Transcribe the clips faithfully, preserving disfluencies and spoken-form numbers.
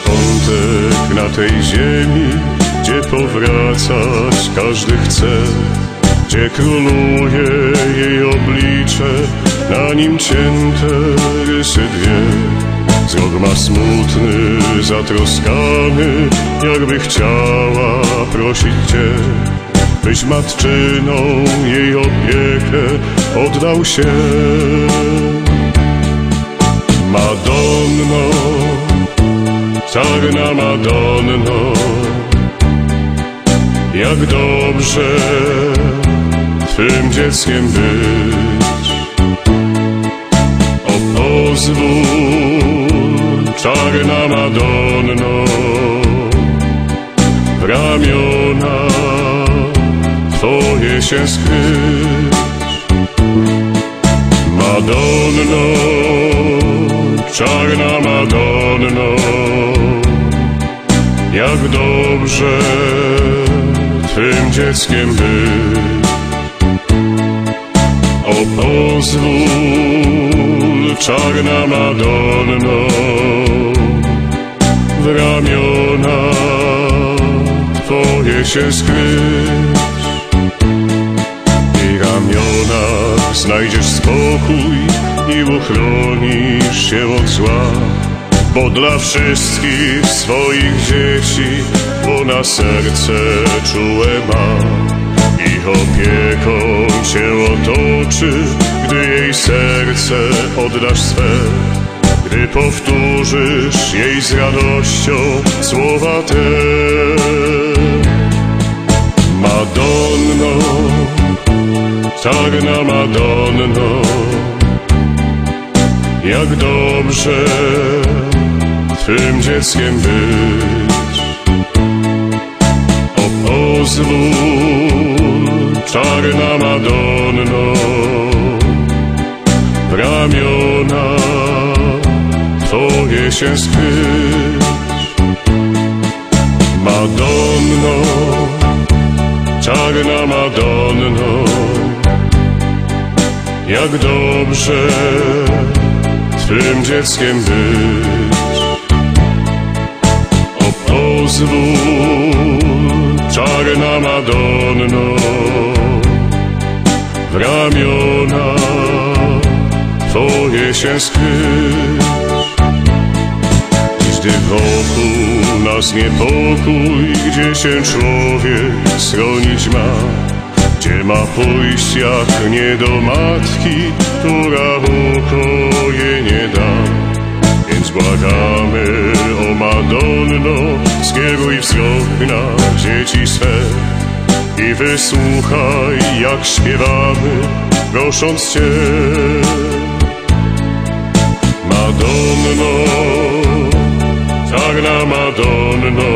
zakątek na tej ziemi, gdzie powracać każdy chce, gdzie króluje jej oblicze, na nim cięte rysy dwie. Wzrok ma smutny, zatroskany, jakby chciała prosić Cię, byś matczyną jej opiekę oddał się. Madonno, czarna Madonno, jak dobrze Twym dzieckiem być. O pozwól, czarna Madonno, w ramiona Twoje się skryć. Madonno, czarna Madonno, jak dobrze Twym dzieckiem być. O pozwól, czarna Madonno, w ramiona Twoje się skryć. W jej ramionach znajdziesz spokój i uchronisz się od zła, bo dla wszystkich swoich dzieci ona serce czułe ma. Ich opieką Cię otoczy, gdy jej serce oddasz swe, gdy powtórzysz jej z radością słowa te. Madonno, czarna Madonno, jak dobrze Twym dzieckiem być. O pozwól, czarna Madonno, w ramiona Twoje się skryć. Madonno, czarna Madonno, jak dobrze Twym dzieckiem być. O pozwól, czarna Madonno, w ramiona Twoje się skryć. Dziś gdy wokół nas niepokój, gdzie się człowiek schronić ma, gdzie ma pójść jak nie do matki, która ukojenie da. Więc błagamy, o Madonno, skieruj wzrok na dzieci swe i wysłuchaj, jak śpiewamy, prosząc Cię. Madonno, czarna Madonno,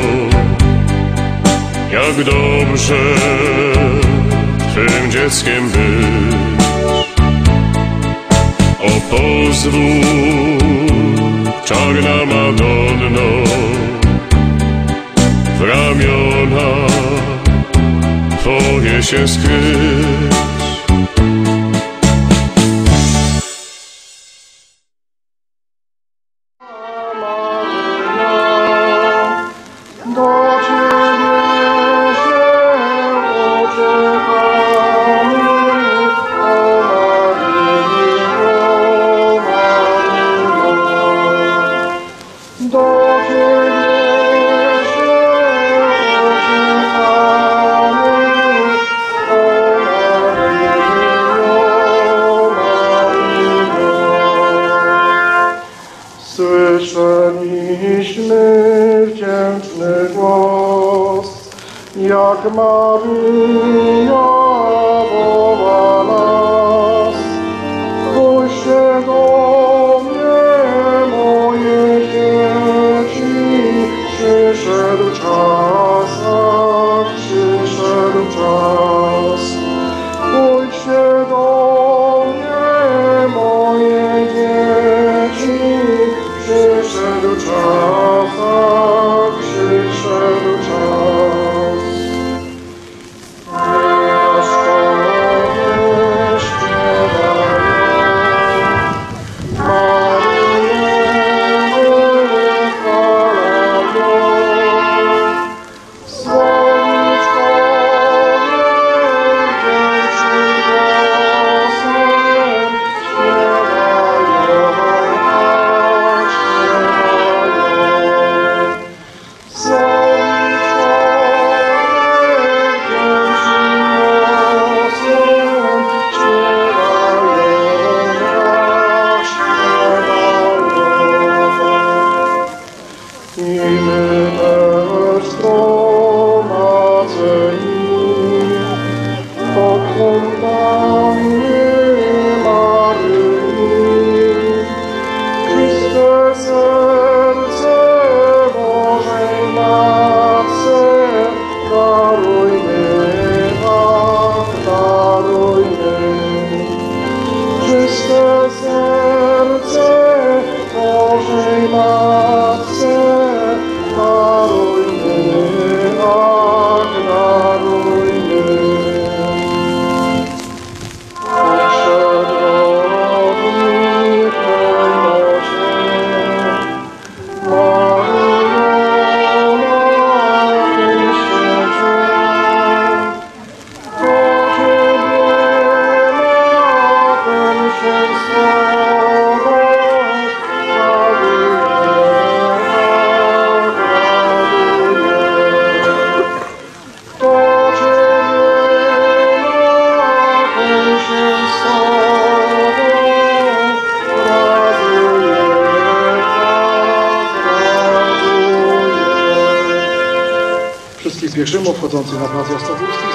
jak dobrze Twym dzieckiem być. O pozwól, czarna Madonno, w ramiona Twoje się skryć. Słyszeliśmy wdzięczny głos, jak Maryja woła nas. Spójrzcie do mnie, moje dzieci, przyszedł czas, tak przyszedł czas. Spójrzcie do mnie, moje dzieci, przyszedł czas, tak przyszedł czas. Jeszcze, jeszcze pielgrzymów wchodzących na plac Jasnogórski.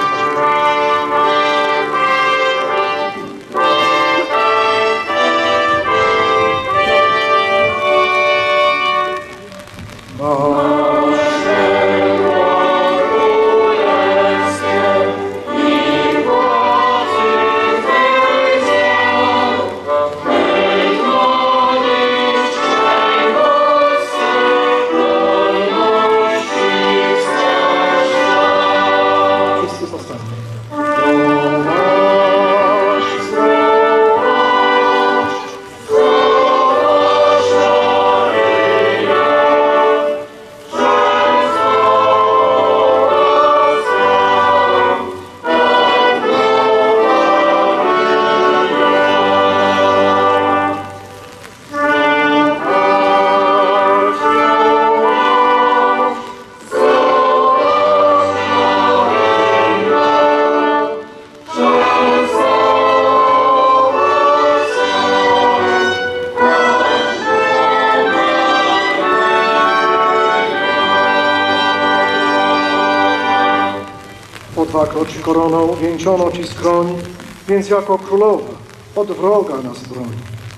Dwakroć koroną wieńczono Ci skroń, więc jako królowa od wroga nas broń.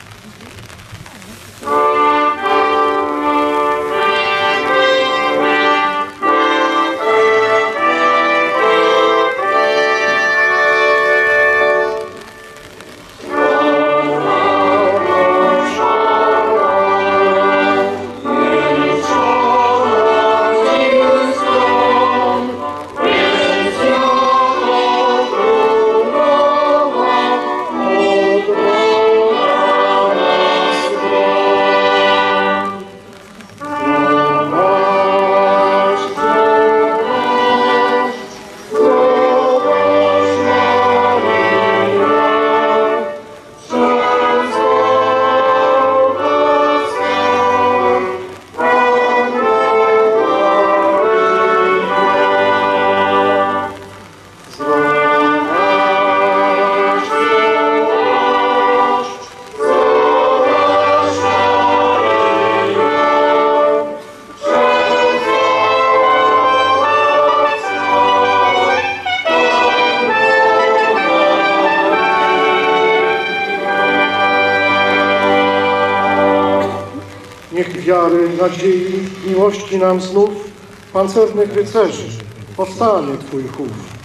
Wiary, nadziei, miłości nam znów, pancernych rycerzy, powstanie Twój chów.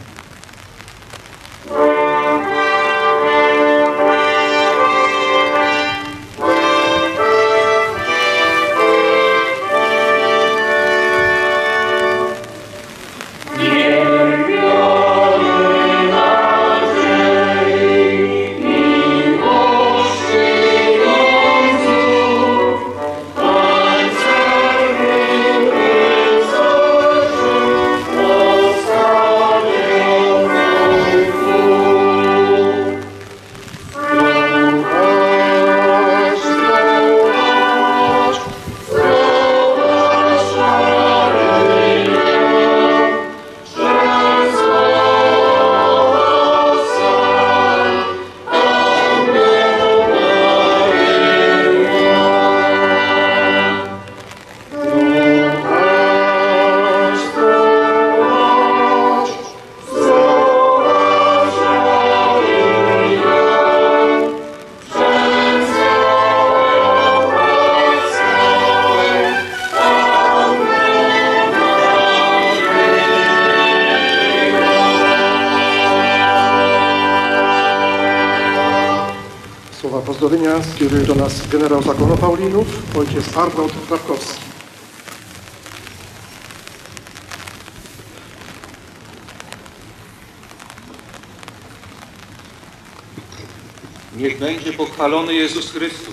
Pozdrowienia skieruje do nas generał zakonu Paulinów, ojciec Arnold Krawkowski. Niech będzie pochwalony Jezus Chrystus.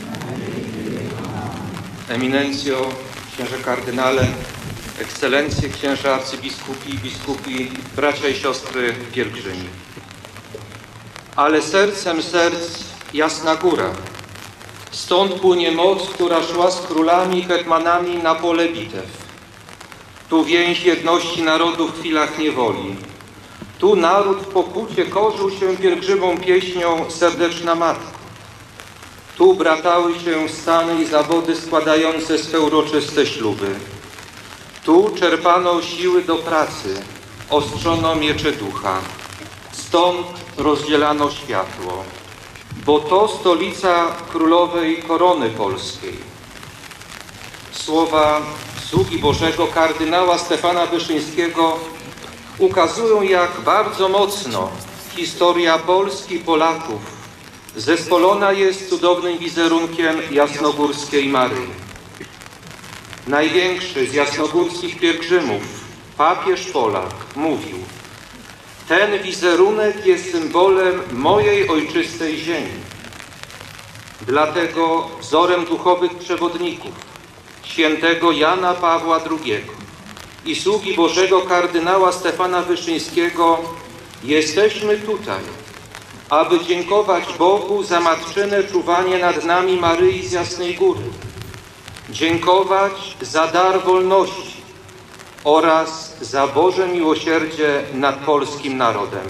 Eminencjo, księże kardynale, ekscelencje, księże arcybiskupi i biskupi, bracia i siostry pielgrzymi. Ale sercem serc Jasna Góra. Stąd płynie moc, która szła z królami i hetmanami na pole bitew. Tu więź jedności narodu w chwilach niewoli. Tu naród w pokucie korzył się pielgrzymą pieśnią Serdeczna Matko. Tu bratały się stany i zawody składające swe uroczyste śluby. Tu czerpano siły do pracy, ostrzono miecze ducha. Stąd rozdzielano światło, bo to stolica królowej korony polskiej. Słowa sługi Bożego kardynała Stefana Wyszyńskiego ukazują, jak bardzo mocno historia Polski i Polaków zespolona jest cudownym wizerunkiem jasnogórskiej Maryi. Największy z jasnogórskich pielgrzymów, papież Polak, mówił: ten wizerunek jest symbolem mojej ojczystej ziemi. Dlatego wzorem duchowych przewodników świętego Jana Pawła drugiego i sługi Bożego kardynała Stefana Wyszyńskiego jesteśmy tutaj, aby dziękować Bogu za matczyne czuwanie nad nami Maryi z Jasnej Góry, dziękować za dar wolności oraz za Boże miłosierdzie nad polskim narodem.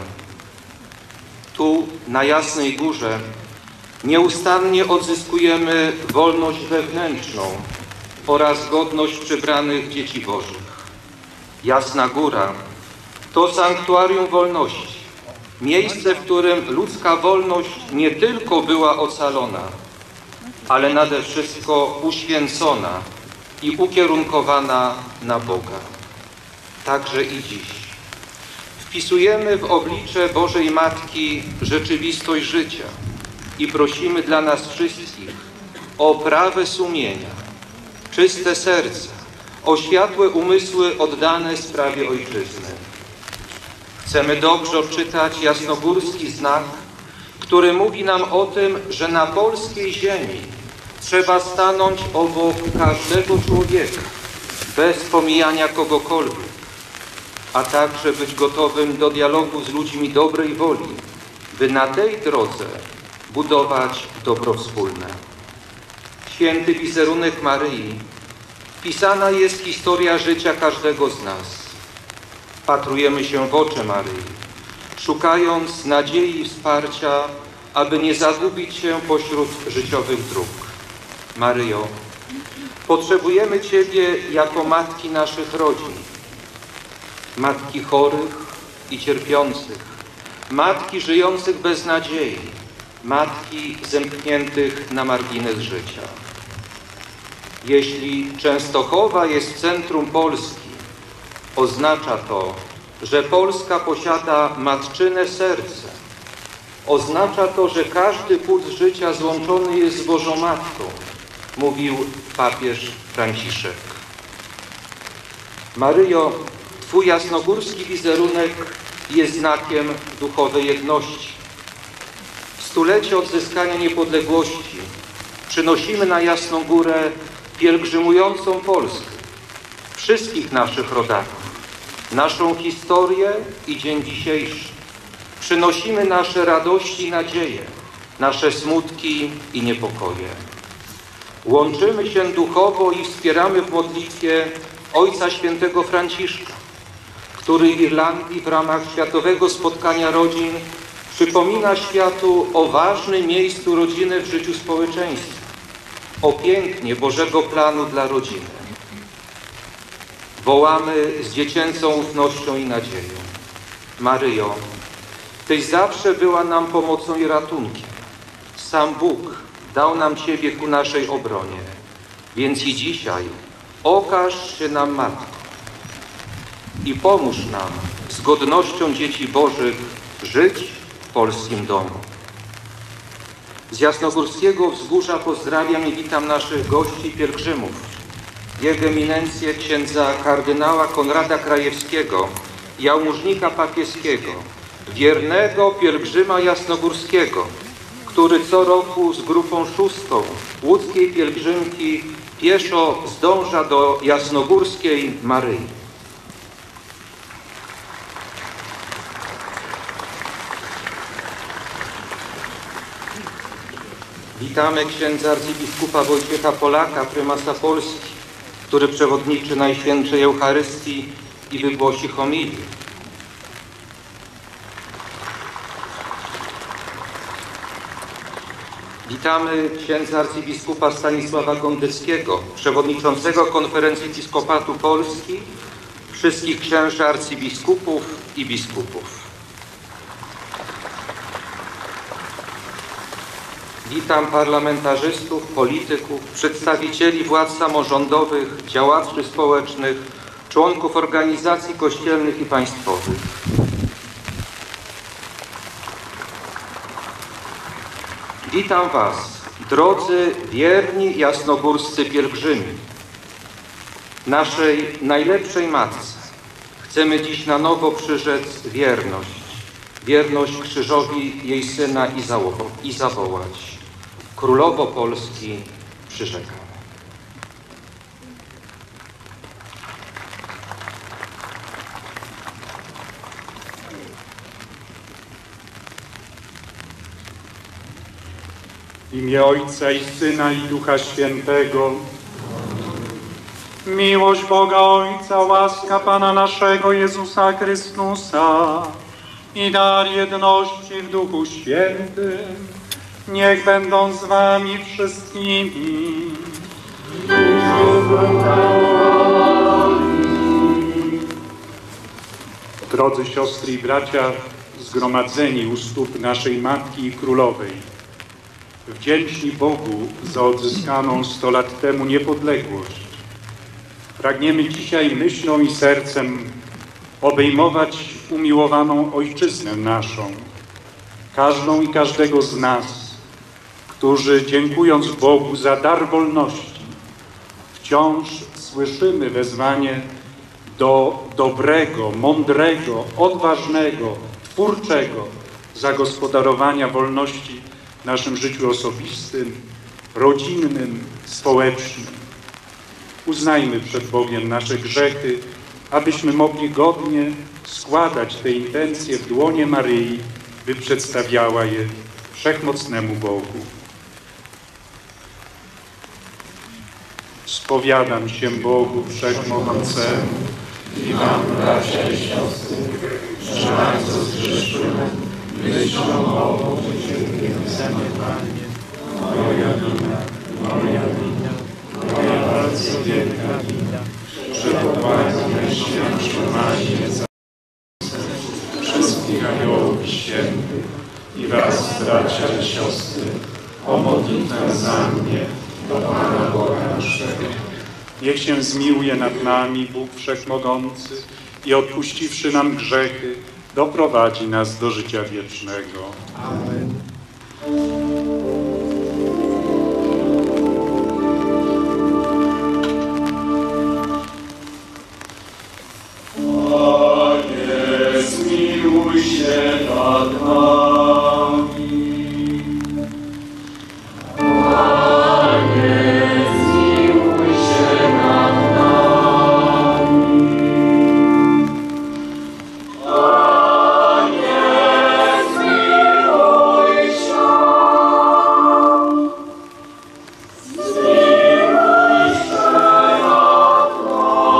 Tu, na Jasnej Górze, nieustannie odzyskujemy wolność wewnętrzną oraz godność przybranych dzieci Bożych. Jasna Góra to sanktuarium wolności, miejsce, w którym ludzka wolność nie tylko była ocalona, ale nade wszystko uświęcona i ukierunkowana na Boga. Także i dziś wpisujemy w oblicze Bożej Matki rzeczywistość życia i prosimy dla nas wszystkich o prawe sumienia, czyste serca, o światłe umysły oddane sprawie Ojczyzny. Chcemy dobrze odczytać jasnogórski znak, który mówi nam o tym, że na polskiej ziemi trzeba stanąć obok każdego człowieka, bez pomijania kogokolwiek, a także być gotowym do dialogu z ludźmi dobrej woli, by na tej drodze budować dobro wspólne. Święty wizerunek Maryi wpisana jest historia życia każdego z nas. Wpatrujemy się w oczy Maryi, szukając nadziei i wsparcia, aby nie zagubić się pośród życiowych dróg. Maryjo, potrzebujemy Ciebie jako matki naszych rodzin, matki chorych i cierpiących, matki żyjących bez nadziei, matki zemkniętych na margines życia. Jeśli Częstochowa jest w centrum Polski, oznacza to, że Polska posiada matczyne serce. Oznacza to, że każdy płód życia złączony jest z Bożą Matką, mówił papież Franciszek. Maryjo, Twój jasnogórski wizerunek jest znakiem duchowej jedności. W stulecie odzyskania niepodległości przynosimy na Jasną Górę pielgrzymującą Polskę, wszystkich naszych rodaków, naszą historię i dzień dzisiejszy. Przynosimy nasze radości i nadzieje, nasze smutki i niepokoje. Łączymy się duchowo i wspieramy w modlitwie Ojca Świętego Franciszka, który w Irlandii w ramach Światowego Spotkania Rodzin przypomina światu o ważnym miejscu rodziny w życiu społeczeństwa, o pięknie Bożego planu dla rodziny. Wołamy z dziecięcą ufnością i nadzieją: Maryjo, Tyś zawsze była nam pomocą i ratunkiem. Sam Bóg dał nam Ciebie ku naszej obronie, więc i dzisiaj okaż się nam Matką i pomóż nam z godnością dzieci Bożych żyć w polskim domu. Z Jasnogórskiego Wzgórza pozdrawiam i witam naszych gości i pielgrzymów, Jego Eminencję księdza kardynała Konrada Krajewskiego, jałmużnika papieskiego, wiernego pielgrzyma jasnogórskiego, który co roku z grupą szóstą łódzkiej pielgrzymki pieszo zdąża do jasnogórskiej Maryi. Witamy księdza arcybiskupa Wojciecha Polaka, prymasa Polski, który przewodniczy Najświętszej Eucharystii i wygłosi homilię. Witamy księdza arcybiskupa Stanisława Gondeckiego, przewodniczącego Konferencji Episkopatu Polski, wszystkich księży arcybiskupów i biskupów. Witam parlamentarzystów, polityków, przedstawicieli władz samorządowych, działaczy społecznych, członków organizacji kościelnych i państwowych. Witam Was, drodzy wierni jasnogórscy pielgrzymi. Naszej najlepszej Matce chcemy dziś na nowo przyrzec wierność, wierność krzyżowi jej Syna i zawołać: Królowo Polski, przyrzekam. W imię Ojca i Syna i Ducha Świętego. Miłość Boga Ojca, łaska Pana naszego Jezusa Chrystusa i dar jedności w Duchu Świętym niech będą z Wami wszystkimi. Drodzy siostry i bracia, zgromadzeni u stóp naszej Matki i Królowej, wdzięczni Bogu za odzyskaną sto lat temu niepodległość, pragniemy dzisiaj myślą i sercem obejmować umiłowaną Ojczyznę naszą, każdą i każdego z nas, którzy dziękując Bogu za dar wolności, wciąż słyszymy wezwanie do dobrego, mądrego, odważnego, twórczego zagospodarowania wolności w naszym życiu osobistym, rodzinnym, społecznym. Uznajmy przed Bogiem nasze grzechy, abyśmy mogli godnie składać te intencje w dłonie Maryi, by przedstawiała je wszechmocnemu Bogu. Spowiadam się Bogu Wszechmogącemu i Wam, bracia i siostry, że bardzo zgrzeszyłem myślą, mową i czyniem zaniedbanie. Moja wina, moja wina, moja bardzo wielka wina, że pobłagam Najświętszą Marię za wszystkich aniołów świętych i Was, bracia i siostry, o modlitwę za mnie do Pana Boga naszego. Niech się zmiłuje nad nami Bóg Wszechmogący i odpuściwszy nam grzechy, doprowadzi nas do życia wiecznego. Amen. Panie, zmiłuj się nad nami. Panie, zmiłuj się nad nami. Panie, zmiłuj się. Zmiłuj się nad nami.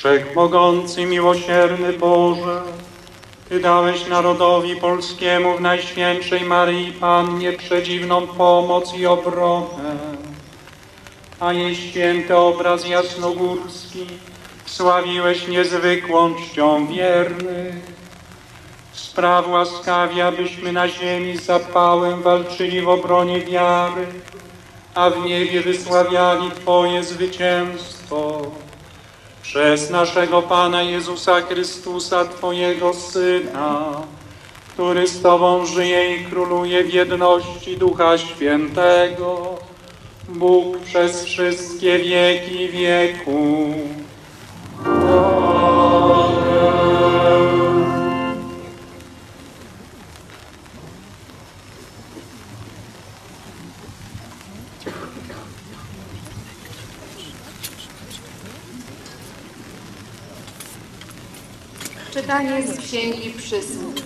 Wszechmogący, miłosierny Boże, Ty dałeś narodowi polskiemu w Najświętszej Maryi Pannie przedziwną pomoc i obronę, a jej święty obraz jasnogórski sławiłeś niezwykłą czcią wiernych. Spraw łaskawie, abyśmy na ziemi z zapałem walczyli w obronie wiary, a w niebie wysławiali Twoje zwycięstwo. Przez naszego Pana Jezusa Chrystusa, Twojego Syna, który z Tobą żyje i króluje w jedności Ducha Świętego, Bóg przez wszystkie wieki wieków. Czytanie z Księgi Przysług.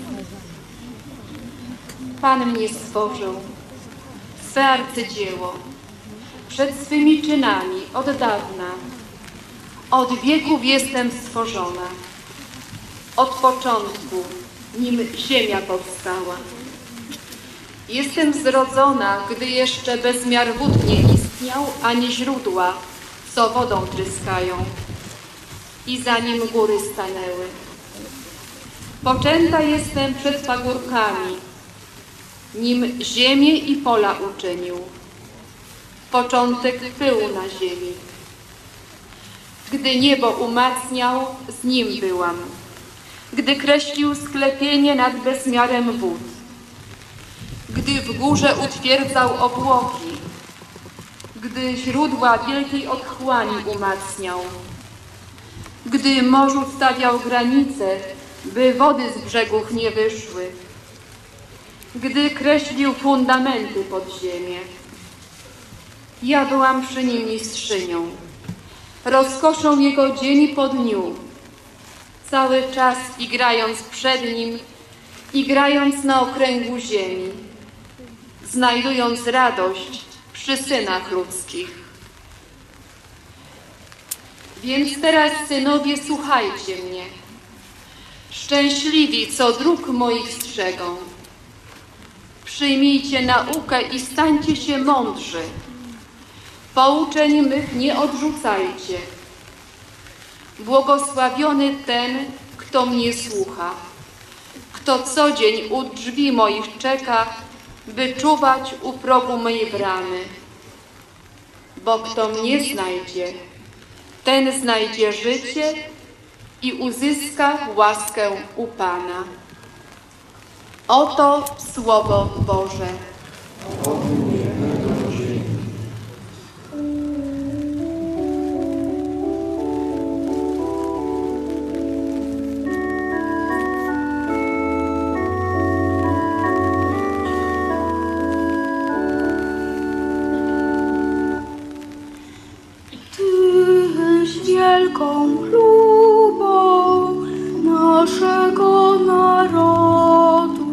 Pan mnie stworzył, swe arcydzieło, przed swymi czynami od dawna. Od wieków jestem stworzona, od początku, nim ziemia powstała. Jestem zrodzona, gdy jeszcze bezmiar wód nie istniał, ani źródła, co wodą tryskają, i zanim góry stanęły. Poczęta jestem przed pagórkami, nim ziemię i pola uczynił. Początek był na ziemi. Gdy niebo umacniał, z nim byłam. Gdy kreślił sklepienie nad bezmiarem wód. Gdy w górze utwierdzał obłoki. Gdy źródła wielkiej otchłani umacniał. Gdy morzu stawiał granice, by wody z brzegów nie wyszły. Gdy kreślił fundamenty pod ziemię. Ja byłam przy nim mistrzynią, rozkoszą jego dzień po dniu, cały czas igrając przed nim, igrając na okręgu ziemi, znajdując radość przy synach ludzkich. Więc teraz, synowie, słuchajcie mnie. Szczęśliwi, co dróg moich strzegą. Przyjmijcie naukę i stańcie się mądrzy. Pouczeń mych nie odrzucajcie. Błogosławiony ten, kto mnie słucha, kto co dzień u drzwi moich czeka, by czuwać u progu mej bramy. Bo kto mnie znajdzie, ten znajdzie życie i uzyska łaskę u Pana. Oto Słowo Boże. Tyś wielką chlubą naszego narodu.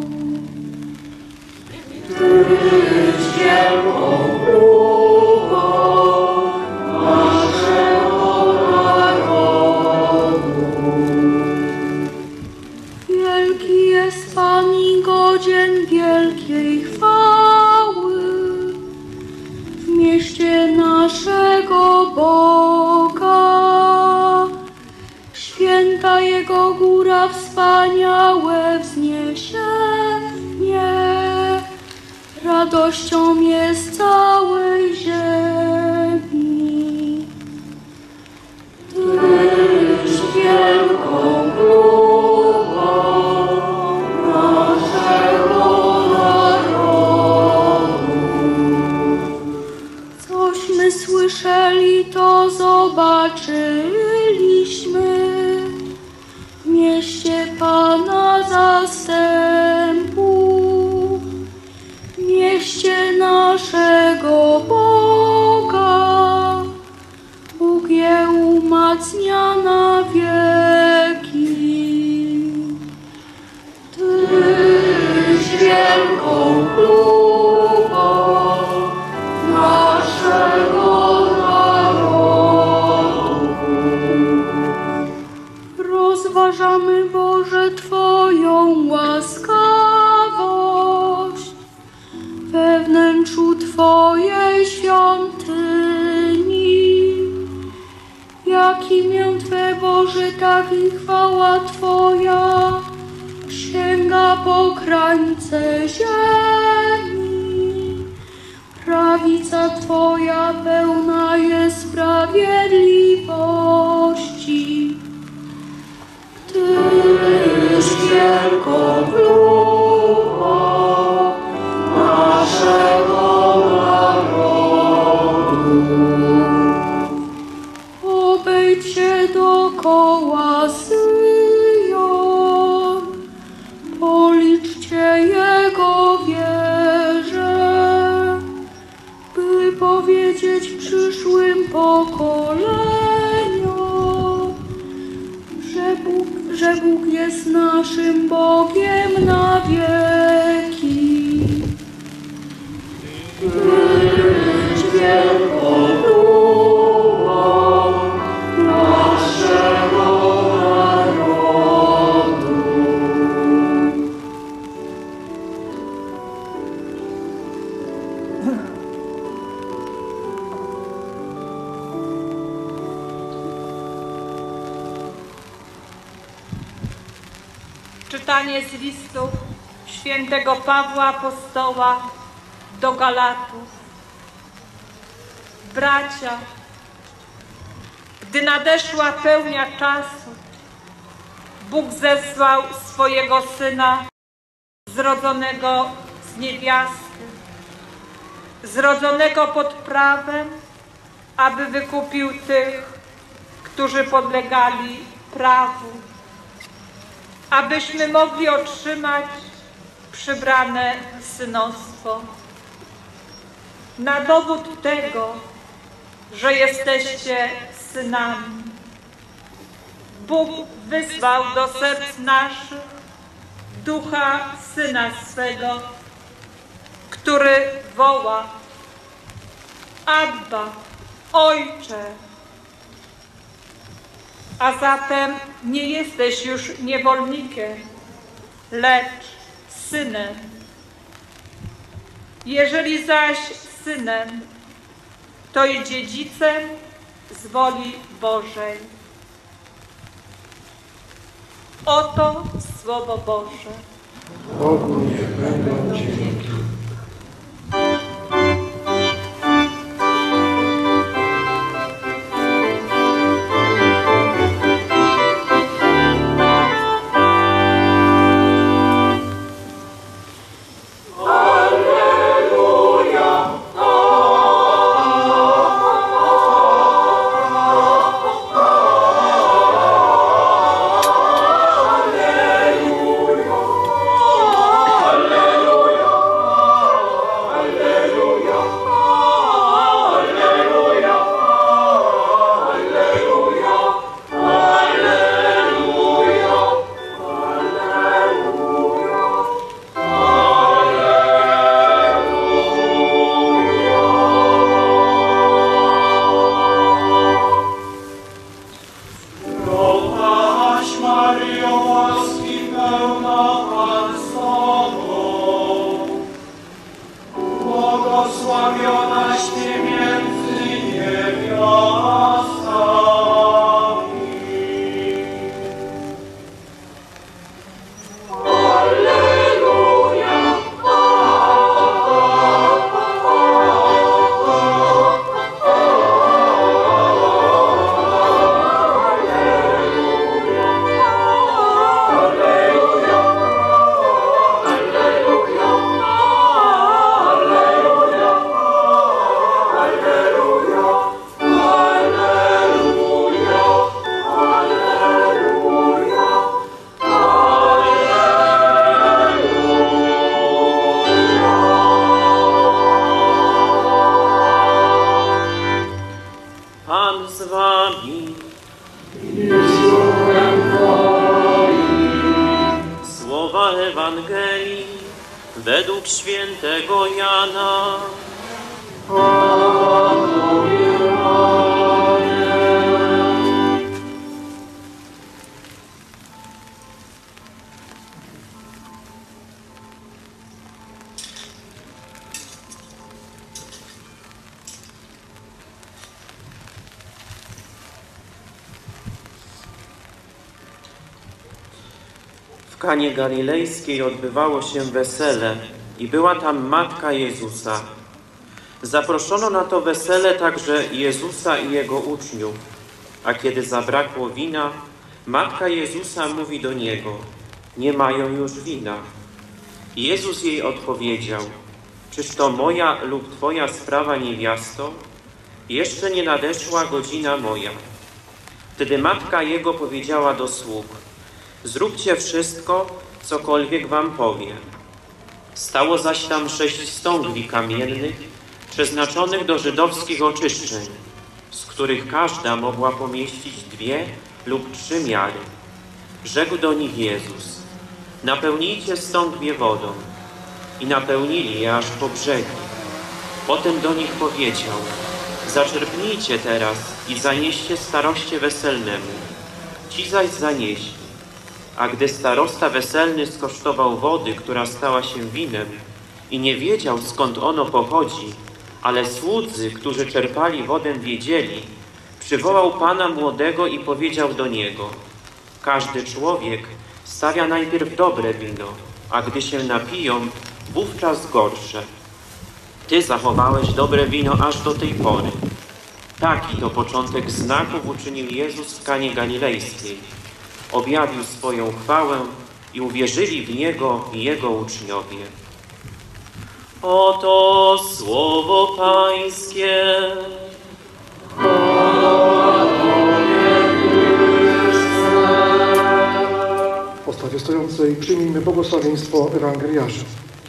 Tyś wielką chlubą naszego narodu. Wielki jest Pan i godzien wielkiej chwały w mieście naszego Boga. Święta Jego góra, wspaniałe wzniesienie, radością jest całej ziemi. Tyś wielką chlubą naszego narodu. Cośmy słyszeli, to zobaczyliśmy w mieście Pana zastępu, w mieście naszego Boga. Bóg je umacnia na wieki. Tyś wielką chlubą naszego narodu. rozważamy, Boże, Twoją łaskawość we wnętrzu Twojej świątyni. Jak imię Twe, Boże, tak i chwała Twoja sięga po krańce ziemi. Prawica Twoja pełna jest sprawiedliwości. Tyś wielką królową naszego narodu. Obejdźcie dookoła Syjon, policzcie jego wieże, by powiedzieć przyszłym pokoleniom, że Bóg, że Bóg jest naszym Bogiem na wieki. Być wielką królową naszego narodu. Czytanie z listów świętego Pawła Apostoła do Galatów. Bracia, gdy nadeszła pełnia czasu, Bóg zesłał swojego Syna, zrodzonego z niewiasty, zrodzonego pod prawem, aby wykupił tych, którzy podlegali prawu, abyśmy mogli otrzymać przybrane synostwo. Na dowód tego, że jesteście synami, Bóg wysłał do serc naszych Ducha Syna swego, który woła: Abba, Ojcze. A zatem nie jesteś już niewolnikiem, lecz synem. Jeżeli zaś synem, to i dziedzicem z woli Bożej. Oto Słowo Boże. Bogu niech będą dzięki. Ewangelii według świętego Jana. W Kanie Galilejskiej odbywało się wesele i była tam matka Jezusa. Zaproszono na to wesele także Jezusa i Jego uczniów, a kiedy zabrakło wina, matka Jezusa mówi do Niego: nie mają już wina. Jezus jej odpowiedział: czyż to moja lub Twoja sprawa, niewiasto? Jeszcze nie nadeszła godzina moja. Wtedy matka Jego powiedziała do sług: zróbcie wszystko, cokolwiek wam powie. Stało zaś tam sześć stągwi kamiennych, przeznaczonych do żydowskich oczyszczeń, z których każda mogła pomieścić dwie lub trzy miary. Rzekł do nich Jezus: napełnijcie stągwie wodą. I napełnili je aż po brzegi. Potem do nich powiedział: zaczerpnijcie teraz i zanieście staroście weselnemu. Ci zaś zanieśli. A gdy starosta weselny skosztował wody, która stała się winem, i nie wiedział, skąd ono pochodzi, ale słudzy, którzy czerpali wodę, wiedzieli, przywołał pana młodego i powiedział do niego: każdy człowiek stawia najpierw dobre wino, a gdy się napiją, wówczas gorsze. Ty zachowałeś dobre wino aż do tej pory. Taki to początek znaków uczynił Jezus w Kanie Galilejskiej. Objawił swoją chwałę i uwierzyli w Niego i Jego uczniowie. Oto słowo Pańskie. W postawie stojącej przyjmijmy błogosławieństwo Ewangeliarza.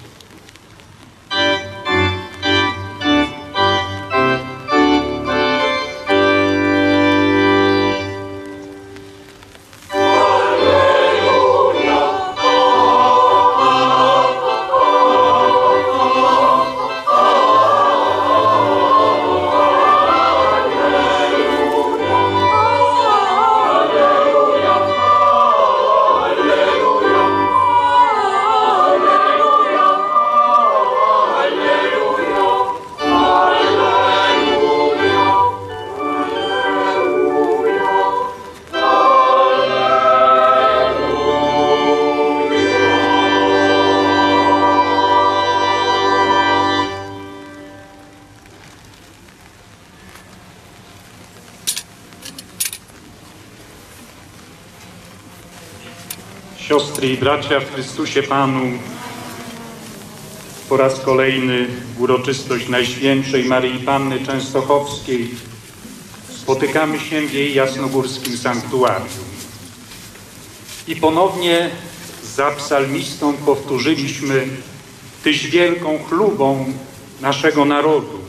Siostry i bracia w Chrystusie Panu, po raz kolejny uroczystość Najświętszej Maryi Panny Częstochowskiej spotykamy się w jej jasnogórskim sanktuarium. I ponownie za psalmistą powtórzyliśmy: Tyś wielką chlubą naszego narodu.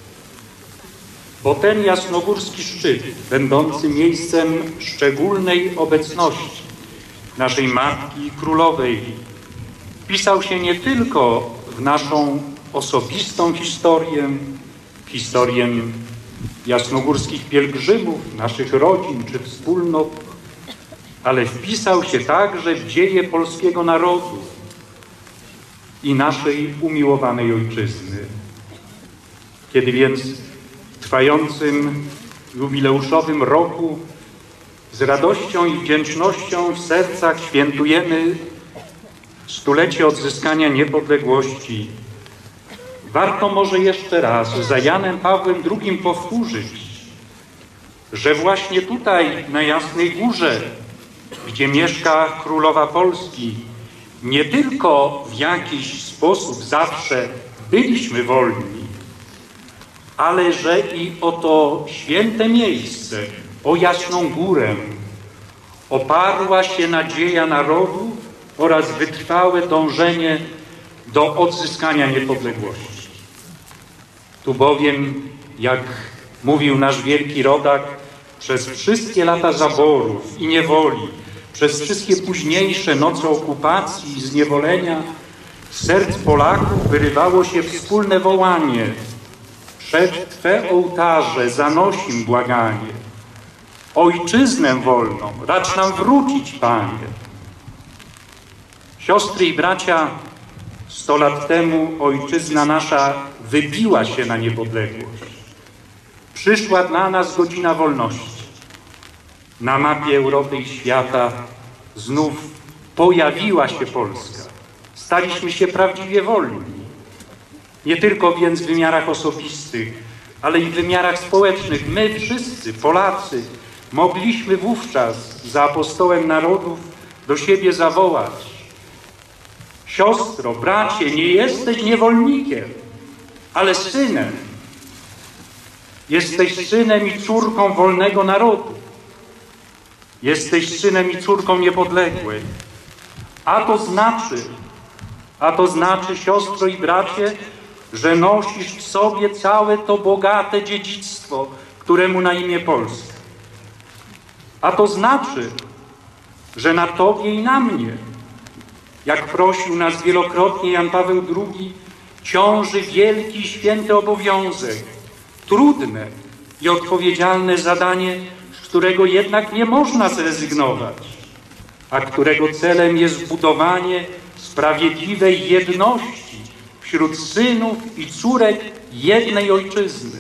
Bo ten jasnogórski szczyt, będący miejscem szczególnej obecności naszej Matki Królowej, wpisał się nie tylko w naszą osobistą historię, historię jasnogórskich pielgrzymów, naszych rodzin czy wspólnot, ale wpisał się także w dzieje polskiego narodu i naszej umiłowanej ojczyzny. Kiedy więc w trwającym jubileuszowym roku z radością i wdzięcznością w sercach świętujemy stulecie odzyskania niepodległości, warto może jeszcze raz za Janem Pawłem drugim powtórzyć, że właśnie tutaj, na Jasnej Górze, gdzie mieszka Królowa Polski, nie tylko w jakiś sposób zawsze byliśmy wolni, ale że i o to święte miejsce, o Jasną Górę, oparła się nadzieja narodu oraz wytrwałe dążenie do odzyskania niepodległości. Tu bowiem, jak mówił nasz wielki rodak, przez wszystkie lata zaborów i niewoli, przez wszystkie późniejsze noce okupacji i zniewolenia, z serc Polaków wyrywało się wspólne wołanie: przed Twe ołtarze zanosim błaganie. Ojczyznę wolną racz nam wrócić, Panie. Siostry i bracia, sto lat temu ojczyzna nasza wybiła się na niepodległość. Przyszła dla nas godzina wolności. Na mapie Europy i świata znów pojawiła się Polska. Staliśmy się prawdziwie wolni. Nie tylko więc w wymiarach osobistych, ale i w wymiarach społecznych. My wszyscy, Polacy, mogliśmy wówczas za apostołem narodów do siebie zawołać: siostro, bracie, nie jesteś niewolnikiem, ale synem. Jesteś synem i córką wolnego narodu. Jesteś synem i córką niepodległej. A to znaczy, a to znaczy, siostro i bracie, że nosisz w sobie całe to bogate dziedzictwo, któremu na imię Polska. A to znaczy, że na tobie i na mnie, jak prosił nas wielokrotnie Jan Paweł drugi, ciąży wielki i święty obowiązek, trudne i odpowiedzialne zadanie, z którego jednak nie można zrezygnować, a którego celem jest budowanie sprawiedliwej jedności wśród synów i córek jednej ojczyzny.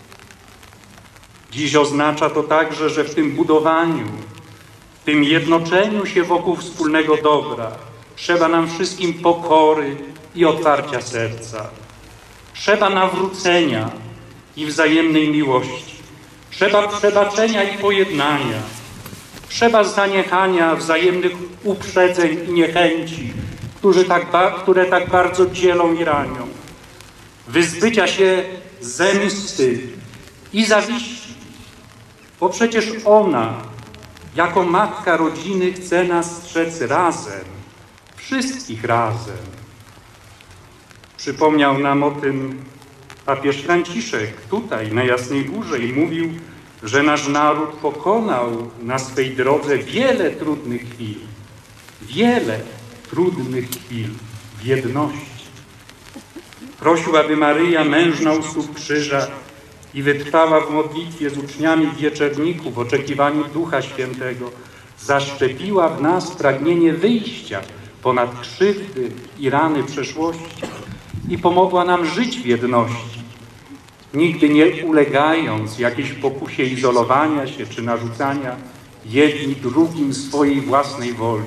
Dziś oznacza to także, że w tym budowaniu, w tym jednoczeniu się wokół wspólnego dobra trzeba nam wszystkim pokory i otwarcia serca. Trzeba nawrócenia i wzajemnej miłości. Trzeba przebaczenia i pojednania. Trzeba zaniechania wzajemnych uprzedzeń i niechęci, które tak, które tak bardzo dzielą i ranią. Wyzbycia się zemsty i zawiści, bo przecież ona, jako matka rodziny, chce nas strzec razem, wszystkich razem. Przypomniał nam o tym papież Franciszek tutaj, na Jasnej Górze, i mówił, że nasz naród pokonał na swej drodze wiele trudnych chwil. Wiele trudnych chwil w jedności. Prosił, aby Maryja, mężna u stóp krzyża i wytrwała w modlitwie z uczniami w wieczerniku w oczekiwaniu Ducha Świętego, zaszczepiła w nas pragnienie wyjścia ponad krzywdy i rany przeszłości i pomogła nam żyć w jedności, nigdy nie ulegając jakiejś pokusie izolowania się czy narzucania jedni drugim swojej własnej woli.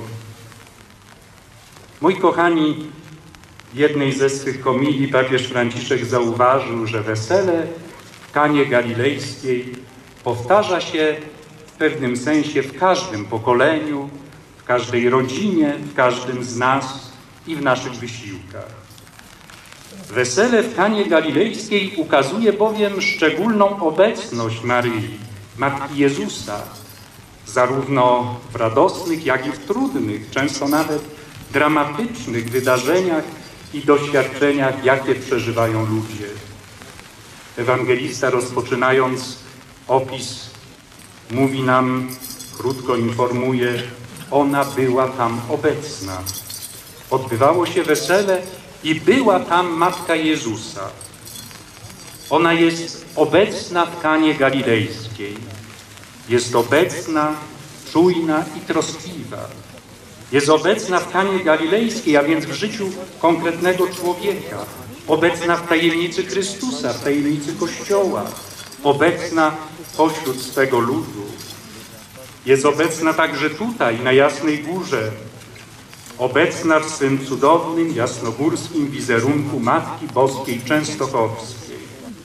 Moi kochani, w jednej ze swych homilii papież Franciszek zauważył, że wesele w Kanie Galilejskiej powtarza się w pewnym sensie w każdym pokoleniu, w każdej rodzinie, w każdym z nas i w naszych wysiłkach. Wesele w Kanie Galilejskiej ukazuje bowiem szczególną obecność Maryi, Matki Jezusa, zarówno w radosnych, jak i w trudnych, często nawet dramatycznych wydarzeniach i doświadczeniach, jakie przeżywają ludzie. Ewangelista, rozpoczynając opis, mówi nam, krótko informuje, ona była tam obecna. Odbywało się wesele i była tam Matka Jezusa. Ona jest obecna w Kanie Galilejskiej. Jest obecna, czujna i troskliwa. Jest obecna w Kanie Galilejskiej, a więc w życiu konkretnego człowieka. Obecna w tajemnicy Chrystusa, w tajemnicy Kościoła. Obecna pośród swego ludu. Jest obecna także tutaj, na Jasnej Górze. Obecna w swym cudownym, jasnogórskim wizerunku Matki Boskiej Częstochowskiej.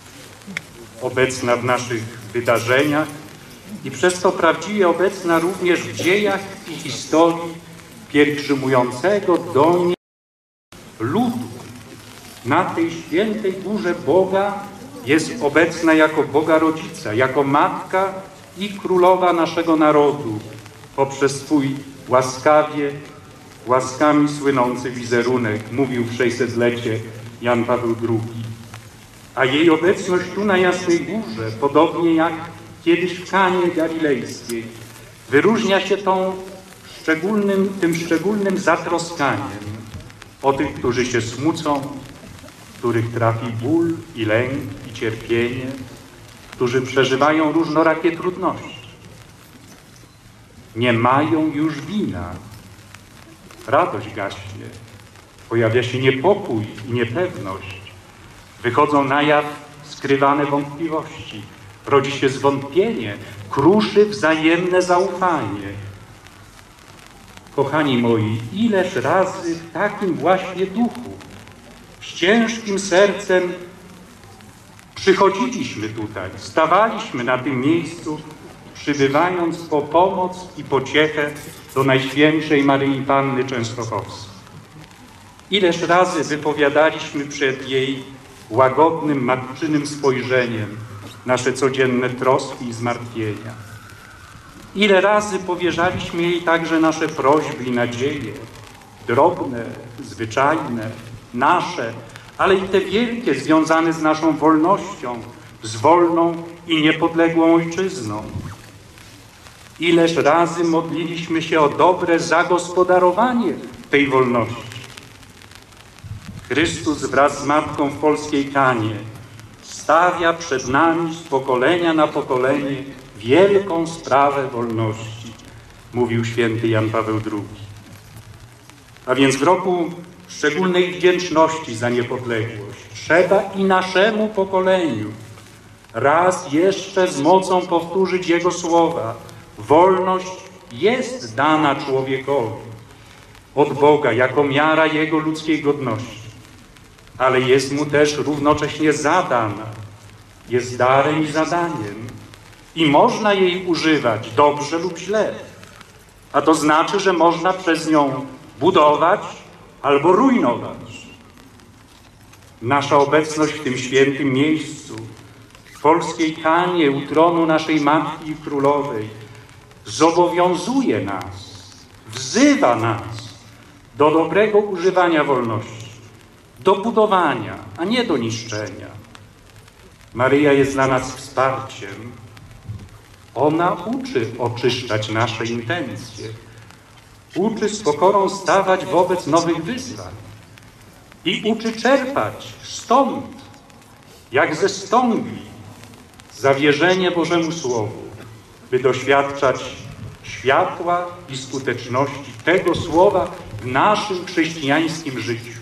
Obecna w naszych wydarzeniach i przez to prawdziwie obecna również w dziejach i historii pielgrzymującego do niej ludu. Na tej świętej górze Boga jest obecna jako Boga Rodzica, jako Matka i Królowa naszego narodu, poprzez swój łaskawie, łaskami słynący wizerunek, mówił w sześćsetlecie Jan Paweł drugi. A jej obecność tu na Jasnej Górze, podobnie jak kiedyś w Kanie Galilejskiej, wyróżnia się tą szczególnym, tym szczególnym zatroskaniem o tych, którzy się smucą, których trafi ból i lęk i cierpienie, którzy przeżywają różnorakie trudności. Nie mają już wina. Radość gaśnie, pojawia się niepokój i niepewność. Wychodzą na jaw skrywane wątpliwości. Rodzi się zwątpienie, kruszy wzajemne zaufanie. Kochani moi, ileż razy w takim właśnie duchu, z ciężkim sercem przychodziliśmy tutaj, stawaliśmy na tym miejscu, przybywając po pomoc i pociechę do Najświętszej Maryi Panny Częstochowskiej. Ileż razy wypowiadaliśmy przed jej łagodnym, matczynym spojrzeniem nasze codzienne troski i zmartwienia. Ile razy powierzaliśmy jej także nasze prośby i nadzieje, drobne, zwyczajne, nasze, ale i te wielkie, związane z naszą wolnością, z wolną i niepodległą ojczyzną. Ileż razy modliliśmy się o dobre zagospodarowanie tej wolności. Chrystus wraz z Matką w polskiej Kanie stawia przed nami z pokolenia na pokolenie wielką sprawę wolności, mówił święty Jan Paweł drugi. A więc w roku szczególnej wdzięczności za niepodległość trzeba i naszemu pokoleniu raz jeszcze z mocą powtórzyć Jego słowa. Wolność jest dana człowiekowi od Boga jako miara Jego ludzkiej godności, ale jest mu też równocześnie zadana, jest darem i zadaniem i można jej używać dobrze lub źle, a to znaczy, że można przez nią budować albo rujnować. Nasza obecność w tym świętym miejscu, w polskiej Kanie u tronu naszej Matki i Królowej zobowiązuje nas, wzywa nas do dobrego używania wolności, do budowania, a nie do niszczenia. Maryja jest dla nas wsparciem. Ona uczy oczyszczać nasze intencje, uczy z pokorą stawać wobec nowych wyzwań i uczy czerpać stąd, jak ze stągwi, zawierzenie Bożemu Słowu, by doświadczać światła i skuteczności tego Słowa w naszym chrześcijańskim życiu.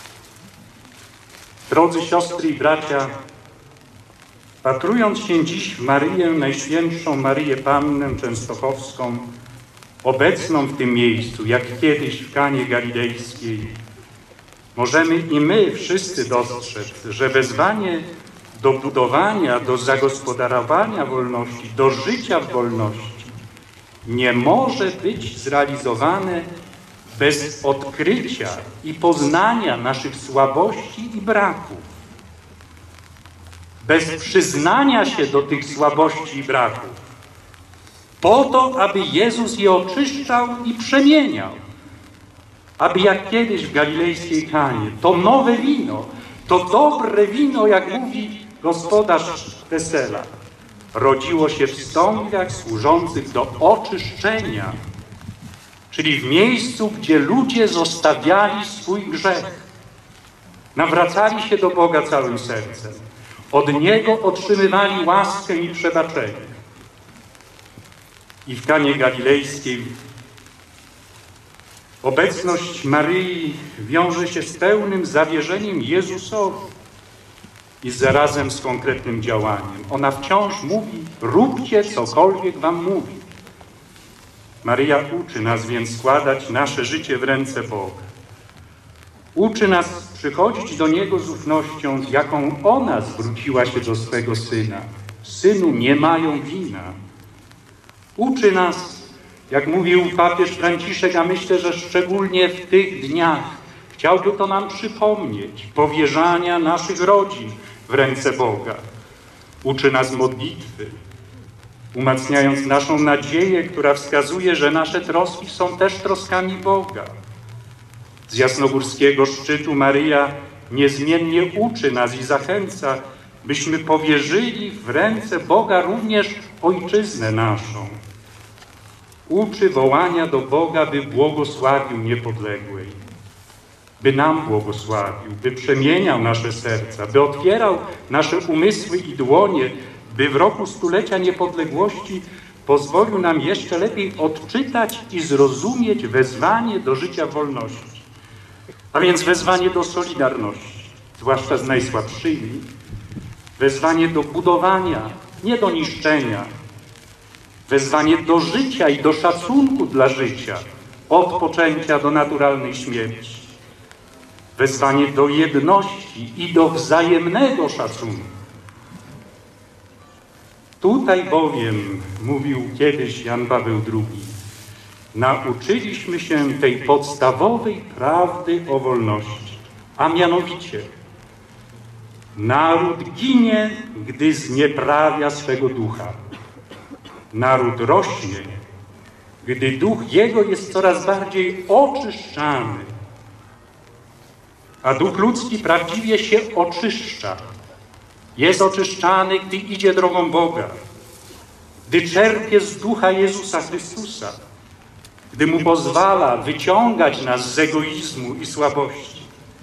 Drodzy siostry i bracia, patrując się dziś w Maryję, Najświętszą Maryję Pannę Częstochowską, obecną w tym miejscu, jak kiedyś w Kanie Galilejskiej, możemy i my wszyscy dostrzec, że wezwanie do budowania, do zagospodarowania wolności, do życia w wolności nie może być zrealizowane bez odkrycia i poznania naszych słabości i braków. Bez przyznania się do tych słabości i braków. Po to, aby Jezus je oczyszczał i przemieniał. Aby jak kiedyś w galilejskiej Kanie, to nowe wino, to dobre wino, jak mówi gospodarz wesela, rodziło się w stągwiach służących do oczyszczenia, czyli w miejscu, gdzie ludzie zostawiali swój grzech, nawracali się do Boga całym sercem, od Niego otrzymywali łaskę i przebaczenie. I w Kanie Galilejskiej obecność Maryi wiąże się z pełnym zawierzeniem Jezusowi i zarazem z konkretnym działaniem. Ona wciąż mówi, róbcie cokolwiek wam mówi. Maryja uczy nas więc składać nasze życie w ręce Boga. Uczy nas przychodzić do Niego z ufnością, z jaką ona zwróciła się do swego Syna. Synu, nie mają wina. Uczy nas, jak mówił papież Franciszek, a myślę, że szczególnie w tych dniach chciałby to nam przypomnieć, powierzania naszych rodzin w ręce Boga. Uczy nas modlitwy, umacniając naszą nadzieję, która wskazuje, że nasze troski są też troskami Boga. Z jasnogórskiego szczytu Maryja niezmiennie uczy nas i zachęca, byśmy powierzyli w ręce Boga również ojczyznę naszą. Uczy wołania do Boga, by błogosławił niepodległej, by nam błogosławił, by przemieniał nasze serca, by otwierał nasze umysły i dłonie, by w roku stulecia niepodległości pozwolił nam jeszcze lepiej odczytać i zrozumieć wezwanie do życia w wolności, a więc wezwanie do solidarności, zwłaszcza z najsłabszymi, wezwanie do budowania, nie do niszczenia, wezwanie do życia i do szacunku dla życia, od poczęcia do naturalnej śmierci. Wezwanie do jedności i do wzajemnego szacunku. Tutaj bowiem, mówił kiedyś Jan Paweł drugi, nauczyliśmy się tej podstawowej prawdy o wolności, a mianowicie naród ginie, gdy znieprawia swego ducha. Naród rośnie, gdy duch jego jest coraz bardziej oczyszczany, a duch ludzki prawdziwie się oczyszcza. Jest oczyszczany, gdy idzie drogą Boga, gdy czerpie z ducha Jezusa Chrystusa, gdy mu pozwala wyciągać nas z egoizmu i słabości.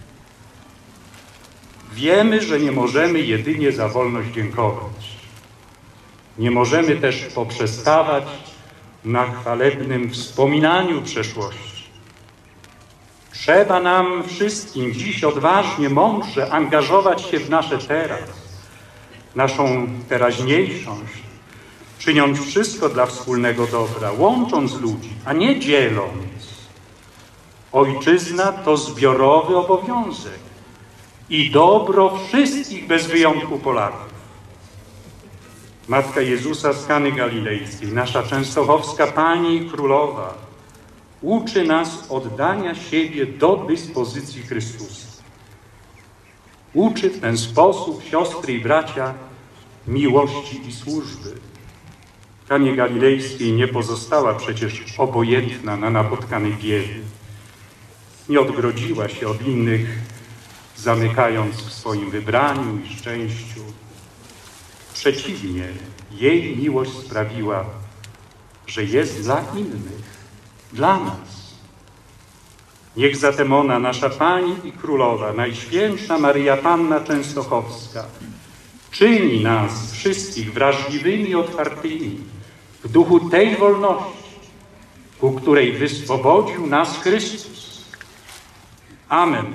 Wiemy, że nie możemy jedynie za wolność dziękować. Nie możemy też poprzestawać na chwalebnym wspominaniu przeszłości. Trzeba nam wszystkim dziś odważnie, mądrze angażować się w nasze teraz, naszą teraźniejszość, czyniąc wszystko dla wspólnego dobra, łącząc ludzi, a nie dzieląc. Ojczyzna to zbiorowy obowiązek i dobro wszystkich bez wyjątku Polaków. Matka Jezusa z Kany Galilejskiej, nasza częstochowska Pani i Królowa, uczy nas oddania siebie do dyspozycji Chrystusa. Uczy w ten sposób, siostry i bracia, miłości i służby. W Kanie Galilejskiej nie pozostała przecież obojętna na napotkanej biedy. Nie odgrodziła się od innych, zamykając w swoim wybraniu i szczęściu. Przeciwnie, jej miłość sprawiła, że jest dla innych, dla nas. Niech zatem ona, nasza Pani i Królowa, Najświętsza Maryja Panna Częstochowska, czyni nas wszystkich wrażliwymi i otwartymi w duchu tej wolności, ku której wyswobodził nas Chrystus. Amen.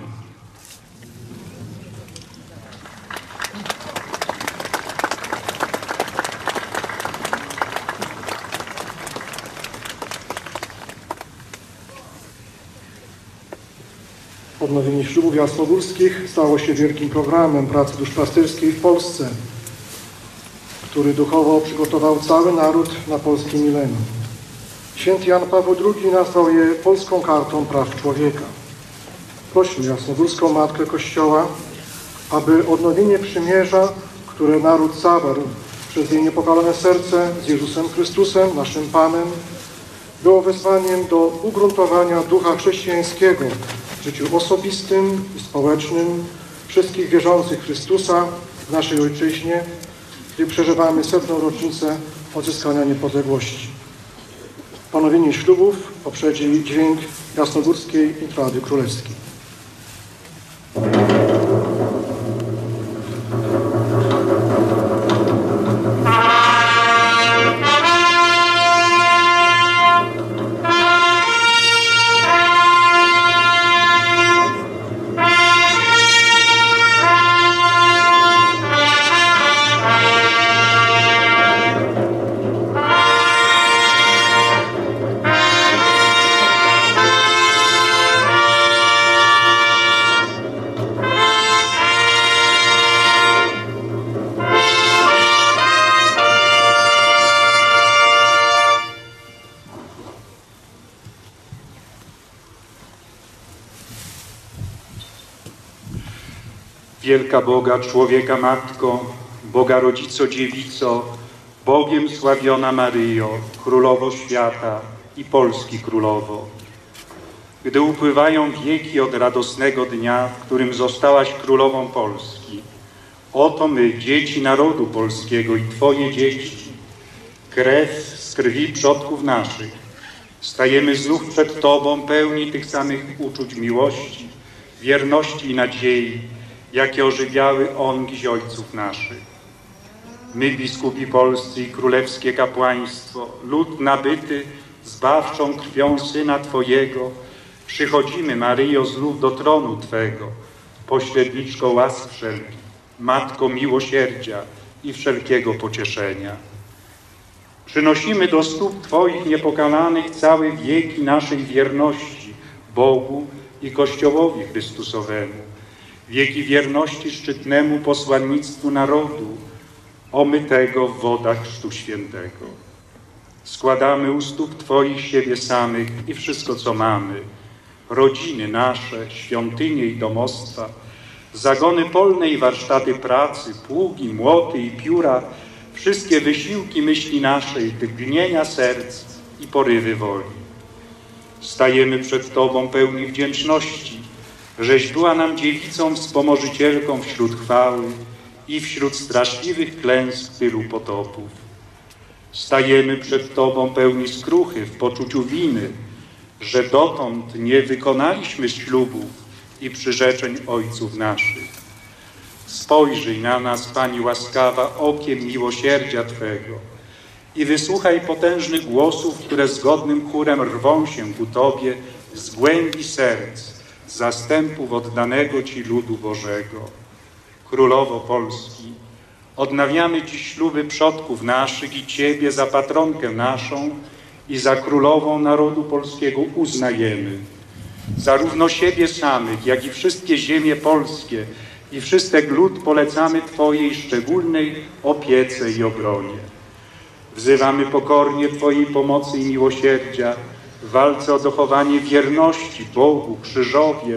Odnowienie ślubów jasnogórskich stało się wielkim programem pracy duszpasterskiej w Polsce, który duchowo przygotował cały naród na polskie milenium. Święty Jan Paweł drugi nazwał je Polską Kartą Praw Człowieka. Prośmy Jasnogórską Matkę Kościoła, aby odnowienie przymierza, które naród zawarł przez jej niepokalane serce z Jezusem Chrystusem, naszym Panem, było wezwaniem do ugruntowania ducha chrześcijańskiego w życiu osobistym i społecznym wszystkich wierzących Chrystusa w naszej Ojczyźnie, gdy przeżywamy setną rocznicę odzyskania niepodległości. Ponowienie ślubów poprzedzi dźwięk jasnogórskiej intrady królewskiej. Wielka Boga, człowieka Matko, Boga Rodzico Dziewico, Bogiem sławiona Maryjo, Królowo Świata i Polski Królowo. Gdy upływają wieki od radosnego dnia, w którym zostałaś Królową Polski, oto my, dzieci narodu polskiego i Twoje dzieci, krew z krwi przodków naszych, stajemy znów przed Tobą pełni tych samych uczuć miłości, wierności i nadziei, jakie ożywiały ongiś ojców naszych. My, biskupi polscy i królewskie kapłaństwo, lud nabyty zbawczą krwią Syna Twojego, przychodzimy, Maryjo, znów do tronu Twego, pośredniczko łask wszelkich, Matko miłosierdzia i wszelkiego pocieszenia. Przynosimy do stóp Twoich niepokalanych całe wieki naszej wierności Bogu i Kościołowi Chrystusowemu, wieki wierności szczytnemu posłannictwu narodu, omytego w wodach Chrztu Świętego. Składamy u stóp Twoich siebie samych i wszystko, co mamy, rodziny nasze, świątynie i domostwa, zagony polne i warsztaty pracy, pługi, młoty i pióra, wszystkie wysiłki myśli naszej, drgnienia serc i porywy woli. Stajemy przed Tobą pełni wdzięczności, żeś była nam dziewicą wspomożycielką wśród chwały i wśród straszliwych klęsk tylu potopów. Stajemy przed Tobą pełni skruchy w poczuciu winy, że dotąd nie wykonaliśmy ślubów i przyrzeczeń ojców naszych. Spojrzyj na nas, Pani łaskawa, okiem miłosierdzia Twego i wysłuchaj potężnych głosów, które zgodnym chórem rwą się ku Tobie z głębi serc, z zastępów oddanego Ci ludu Bożego. Królowo Polski, odnawiamy Ci śluby przodków naszych i Ciebie za patronkę naszą i za królową narodu polskiego uznajemy. Zarówno siebie samych, jak i wszystkie ziemie polskie i wszystek lud polecamy Twojej szczególnej opiece i obronie. Wzywamy pokornie Twojej pomocy i miłosierdzia w walce o dochowanie wierności Bogu, krzyżowi,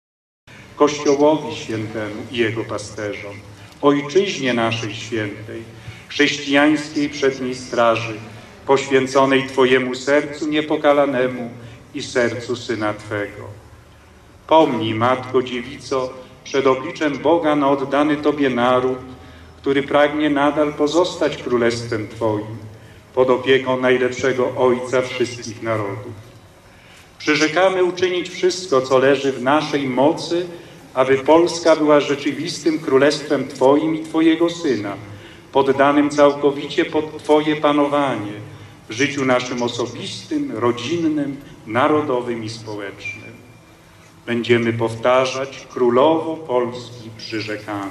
Kościołowi Świętemu i Jego pasterzom, Ojczyźnie naszej świętej, chrześcijańskiej przedniej straży, poświęconej Twojemu sercu niepokalanemu i sercu Syna Twego. Pomnij, Matko Dziewico, przed obliczem Boga na oddany Tobie naród, który pragnie nadal pozostać królestwem Twoim, pod opieką najlepszego Ojca wszystkich narodów. Przyrzekamy uczynić wszystko, co leży w naszej mocy, aby Polska była rzeczywistym królestwem Twoim i Twojego Syna, poddanym całkowicie pod Twoje panowanie w życiu naszym osobistym, rodzinnym, narodowym i społecznym. Będziemy powtarzać: Królowo Polski, przyrzekamy.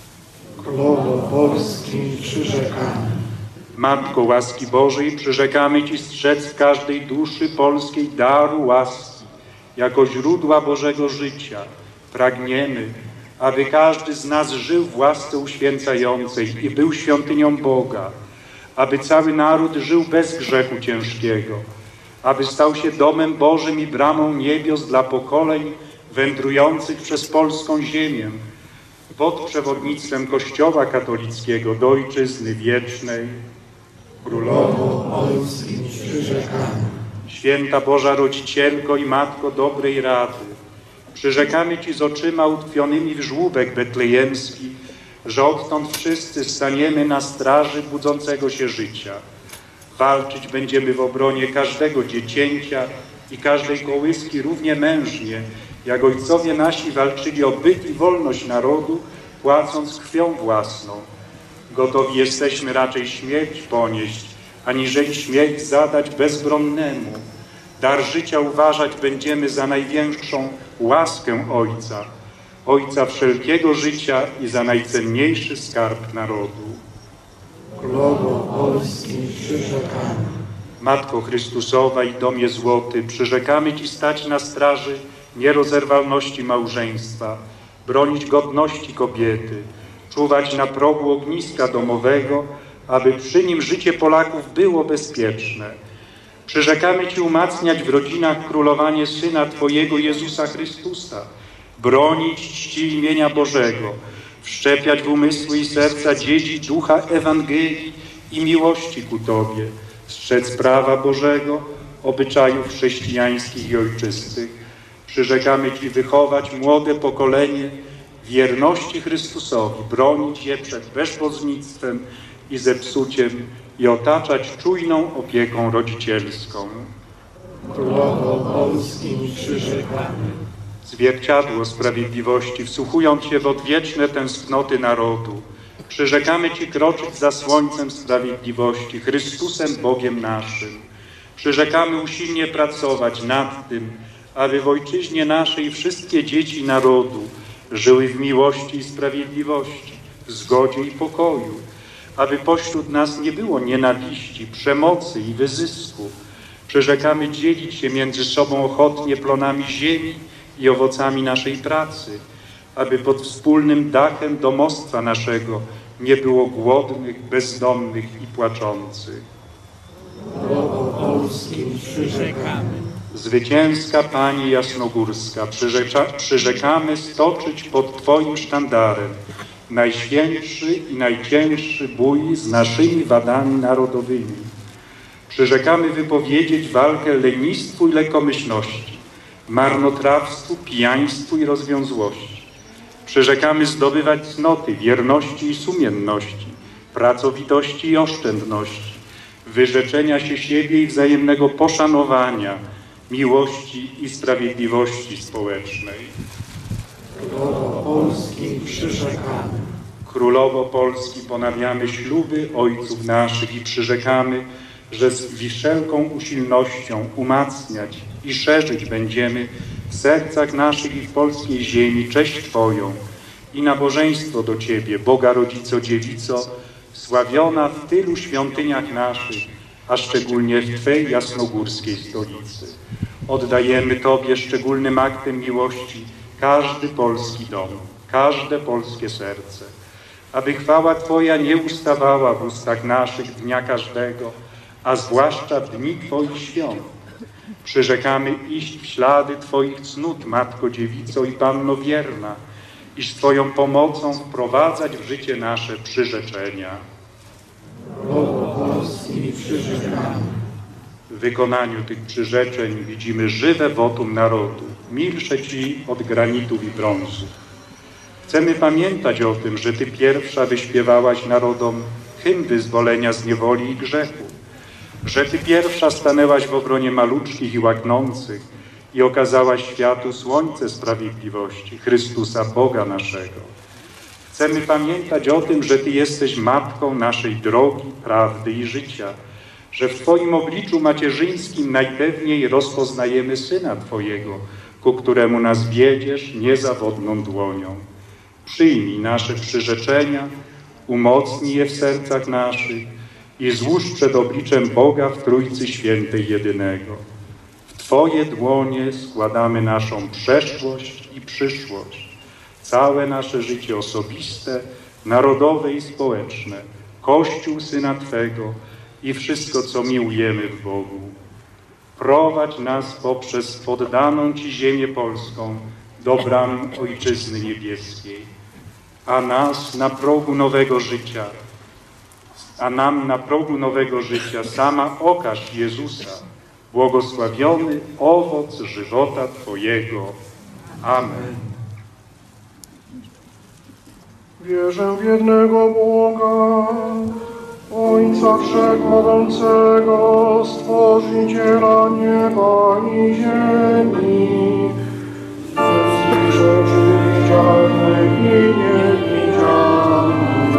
Królowo Polski, przyrzekamy. Matko łaski Bożej, przyrzekamy Ci strzec w każdej duszy polskiej daru łaski, jako źródła Bożego życia. Pragniemy, aby każdy z nas żył w łasce uświęcającej i był świątynią Boga, aby cały naród żył bez grzechu ciężkiego, aby stał się domem Bożym i bramą niebios dla pokoleń wędrujących przez polską ziemię, pod przewodnictwem Kościoła katolickiego do Ojczyzny wiecznej. Królowo Polski, przyrzekamy. Święta Boża Rodzicielko i Matko dobrej rady, przyrzekamy Ci z oczyma utkwionymi w żłóbek betlejemski, że odtąd wszyscy staniemy na straży budzącego się życia. Walczyć będziemy w obronie każdego dziecięcia i każdej kołyski równie mężnie, jak ojcowie nasi walczyli o byt i wolność narodu, płacąc krwią własną. Gotowi jesteśmy raczej śmierć ponieść, aniżeli śmierć zadać bezbronnemu. Dar życia uważać będziemy za największą łaskę Ojca, Ojca wszelkiego życia i za najcenniejszy skarb narodu. Królowo Polski, przyrzekamy. Matko Chrystusowa i Domie Złoty, przyrzekamy Ci stać na straży nierozerwalności małżeństwa, bronić godności kobiety, czuwać na progu ogniska domowego, aby przy nim życie Polaków było bezpieczne. Przyrzekamy Ci umacniać w rodzinach królowanie Syna Twojego Jezusa Chrystusa, bronić czci imienia Bożego, wszczepiać w umysły i serca dzieci ducha Ewangelii i miłości ku Tobie, strzec prawa Bożego, obyczajów chrześcijańskich i ojczystych. Przyrzekamy Ci wychować młode pokolenie wierności Chrystusowi, bronić je przed bezbożnictwem i zepsuciem i otaczać czujną opieką rodzicielską. Królowo Polski, przyrzekamy. Zwierciadło sprawiedliwości, wsłuchując się w odwieczne tęsknoty narodu, przyrzekamy Ci kroczyć za słońcem sprawiedliwości, Chrystusem Bogiem naszym. Przyrzekamy usilnie pracować nad tym, aby w ojczyźnie naszej wszystkie dzieci narodu żyły w miłości i sprawiedliwości, w zgodzie i pokoju, aby pośród nas nie było nienawiści, przemocy i wyzysku. Przyrzekamy dzielić się między sobą ochotnie plonami ziemi i owocami naszej pracy, aby pod wspólnym dachem domostwa naszego nie było głodnych, bezdomnych i płaczących. Bogu polskim przyrzekamy. Zwycięska Pani Jasnogórska, przyrzecza, przyrzekamy stoczyć pod Twoim sztandarem najświętszy i najcięższy bój z naszymi wadami narodowymi. Przyrzekamy wypowiedzieć walkę lenistwu i lekkomyślności, marnotrawstwu, pijaństwu i rozwiązłości. Przyrzekamy zdobywać cnoty wierności i sumienności, pracowitości i oszczędności, wyrzeczenia się siebie i wzajemnego poszanowania, miłości i sprawiedliwości społecznej. Królowo Polski przyrzekamy. Królowo Polski, ponawiamy śluby ojców naszych i przyrzekamy, że z wszelką usilnością umacniać i szerzyć będziemy w sercach naszych i w polskiej ziemi cześć Twoją i nabożeństwo do Ciebie, Boga Rodzico Dziewico, sławiona w tylu świątyniach naszych, a szczególnie w Twej jasnogórskiej stolicy. Oddajemy Tobie szczególnym aktem miłości każdy polski dom, każde polskie serce, aby chwała Twoja nie ustawała w ustach naszych dnia każdego, a zwłaszcza w dni Twoich świąt. Przyrzekamy iść w ślady Twoich cnót, Matko Dziewico i Panno wierna, i z Twoją pomocą wprowadzać w życie nasze przyrzeczenia. Bogu Polski przyrzekamy. W wykonaniu tych przyrzeczeń widzimy żywe wotum narodu, milsze Ci od granitów i brązu. Chcemy pamiętać o tym, że Ty pierwsza wyśpiewałaś narodom hymn wyzwolenia z niewoli i grzechu, że Ty pierwsza stanęłaś w obronie maluczkich i łaknących i okazałaś światu słońce sprawiedliwości, Chrystusa Boga naszego. Chcemy pamiętać o tym, że Ty jesteś matką naszej drogi, prawdy i życia, że w Twoim obliczu macierzyńskim najpewniej rozpoznajemy Syna Twojego, ku któremu nas wiedziesz niezawodną dłonią. Przyjmij nasze przyrzeczenia, umocnij je w sercach naszych i złóż przed obliczem Boga w Trójcy Świętej Jedynego. W Twoje dłonie składamy naszą przeszłość i przyszłość, całe nasze życie osobiste, narodowe i społeczne, Kościół Syna Twego i wszystko, co miłujemy w Bogu. Prowadź nas poprzez poddaną Ci ziemię polską do bram Ojczyzny Niebieskiej, a nas na progu nowego życia, a nam na progu nowego życia sama okaż Jezusa, błogosławiony owoc żywota Twojego. Amen. Wierzę w jednego Boga, Ojca Wszechmogącego, Stworzyciela nieba i ziemi, wszystkich rzeczy widzialnych i niewidzialnych,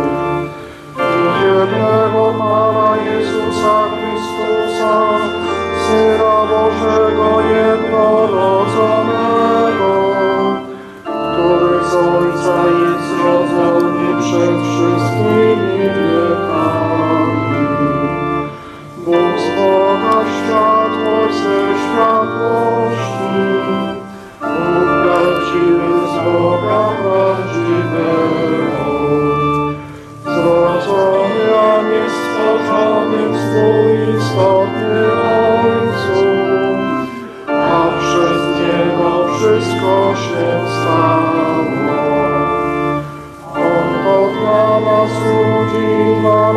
i jednego Pana Jezusa Chrystusa, Syna Bożego jednorodzonego, który z Ojca jest zrodzony przed wszystkimi wiekami. Bóg z Boga światłość ze światłości, Bóg prawdziwy z Boga prawdziwego, zrodzony, a nie stworzony, współistotny Ojcu, a przez Niego wszystko się stało. On to dla nas ludzi, dla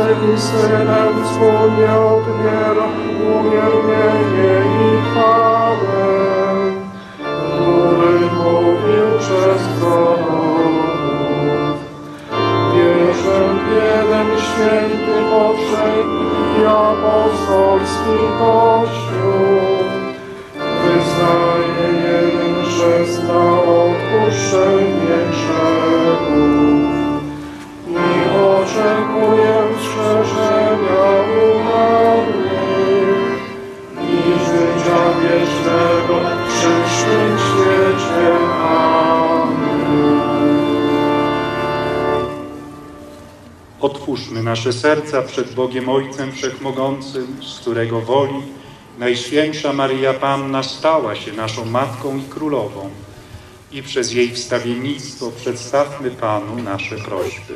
Twym Synem wspólnie odbiera umiernienie i chwałę, który mówił przez proroków. Wierzę w jeden święty, powszechny i apostolski Kościół. Wyznaję jeden chrzest na odpuszczenie grzechów i oczekuję strzeżenia umarłych i życia wiecznego w przyszłym świecie. Amen. Otwórzmy nasze serca przed Bogiem Ojcem Wszechmogącym, z którego woli Najświętsza Maryja Panna stała się naszą Matką i Królową i przez jej wstawiennictwo przedstawmy Panu nasze prośby.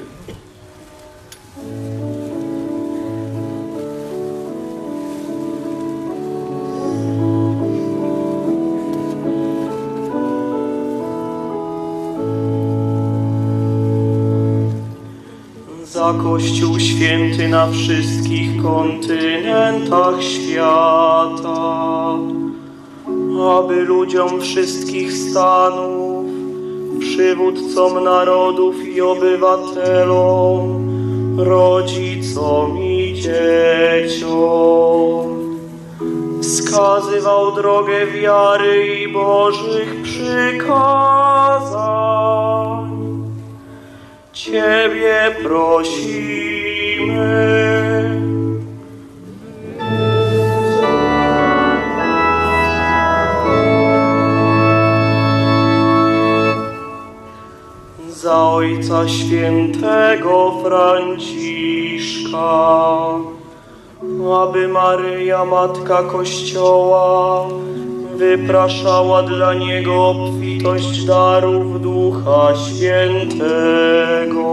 Za Kościół święty na wszystkich kontynentach świata, aby ludziom wszystkich stanów, przywódcom narodów i obywatelom, rodzicom i dzieciom wskazywał drogę wiary i Bożych przykazań. Ciebie prosimy. Za Ojca Świętego Franciszka, aby Maryja, Matka Kościoła, wypraszała dla niego obfitość darów Ducha Świętego,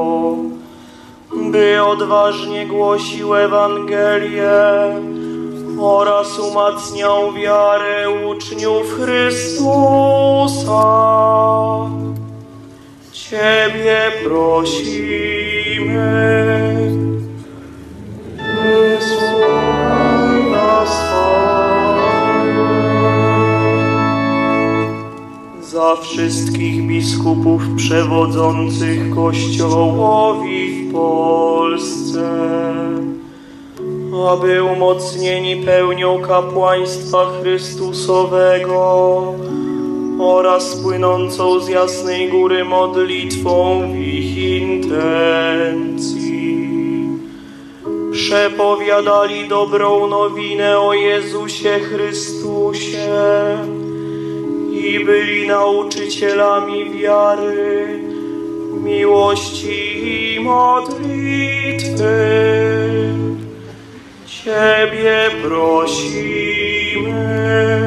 by odważnie głosił Ewangelię oraz umacniał wiarę uczniów Chrystusa. Ciebie prosimy. Wysłuchaj nas, za wszystkich biskupów przewodzących Kościołowi w Polsce, aby umocnieni pełnią kapłaństwa Chrystusowego oraz płynącą z jasnej góry modlitwą w ich intencji przepowiadali dobrą nowinę o Jezusie Chrystusie i byli nauczycielami wiary, miłości i modlitwy. Ciebie prosimy.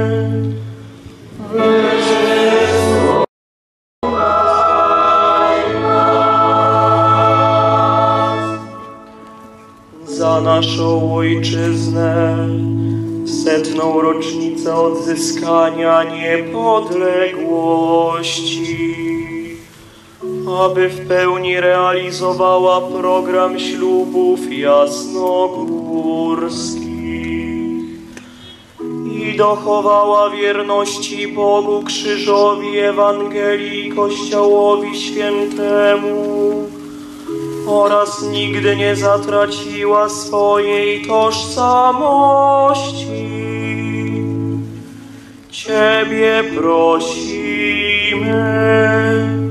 Za naszą ojczyznę, setną rocznicę odzyskania niepodległości, aby w pełni realizowała program ślubów jasnogórskich i dochowała wierności Bogu, Krzyżowi, Ewangelii i Kościołowi Świętemu oraz nigdy nie zatraciła swojej tożsamości. Ciebie prosimy.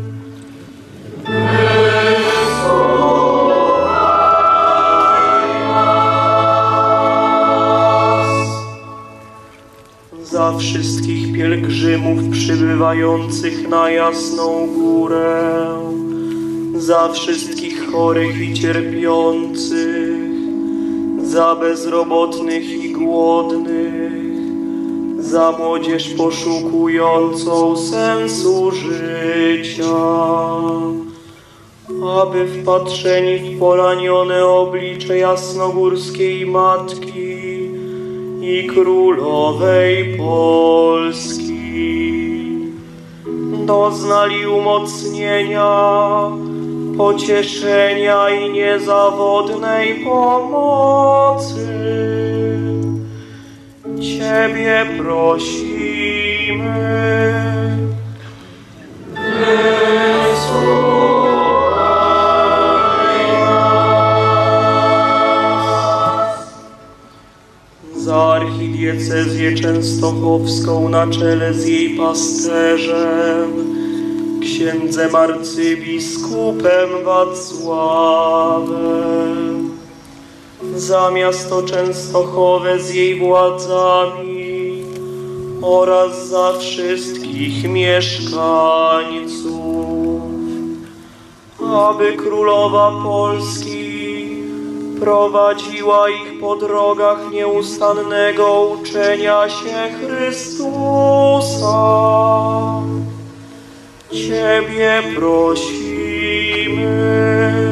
Za wszystkich pielgrzymów przybywających na Jasną Górę, za wszystkich chorych i cierpiących, za bezrobotnych i głodnych, za młodzież poszukującą sensu życia, aby wpatrzeni w poranione oblicze jasnogórskiej Matki i Królowej Polski doznali umocnienia, pocieszenia i niezawodnej pomocy. Ciebie prosimy. Za archidiecezję częstochowską na czele z jej pasterzem, księdzem arcybiskupem Wacławem, za miasto Częstochowe z jej władzami oraz za wszystkich mieszkańców, aby Królowa Polski prowadziła ich po drogach nieustannego uczenia się Chrystusa. Ciebie prosimy.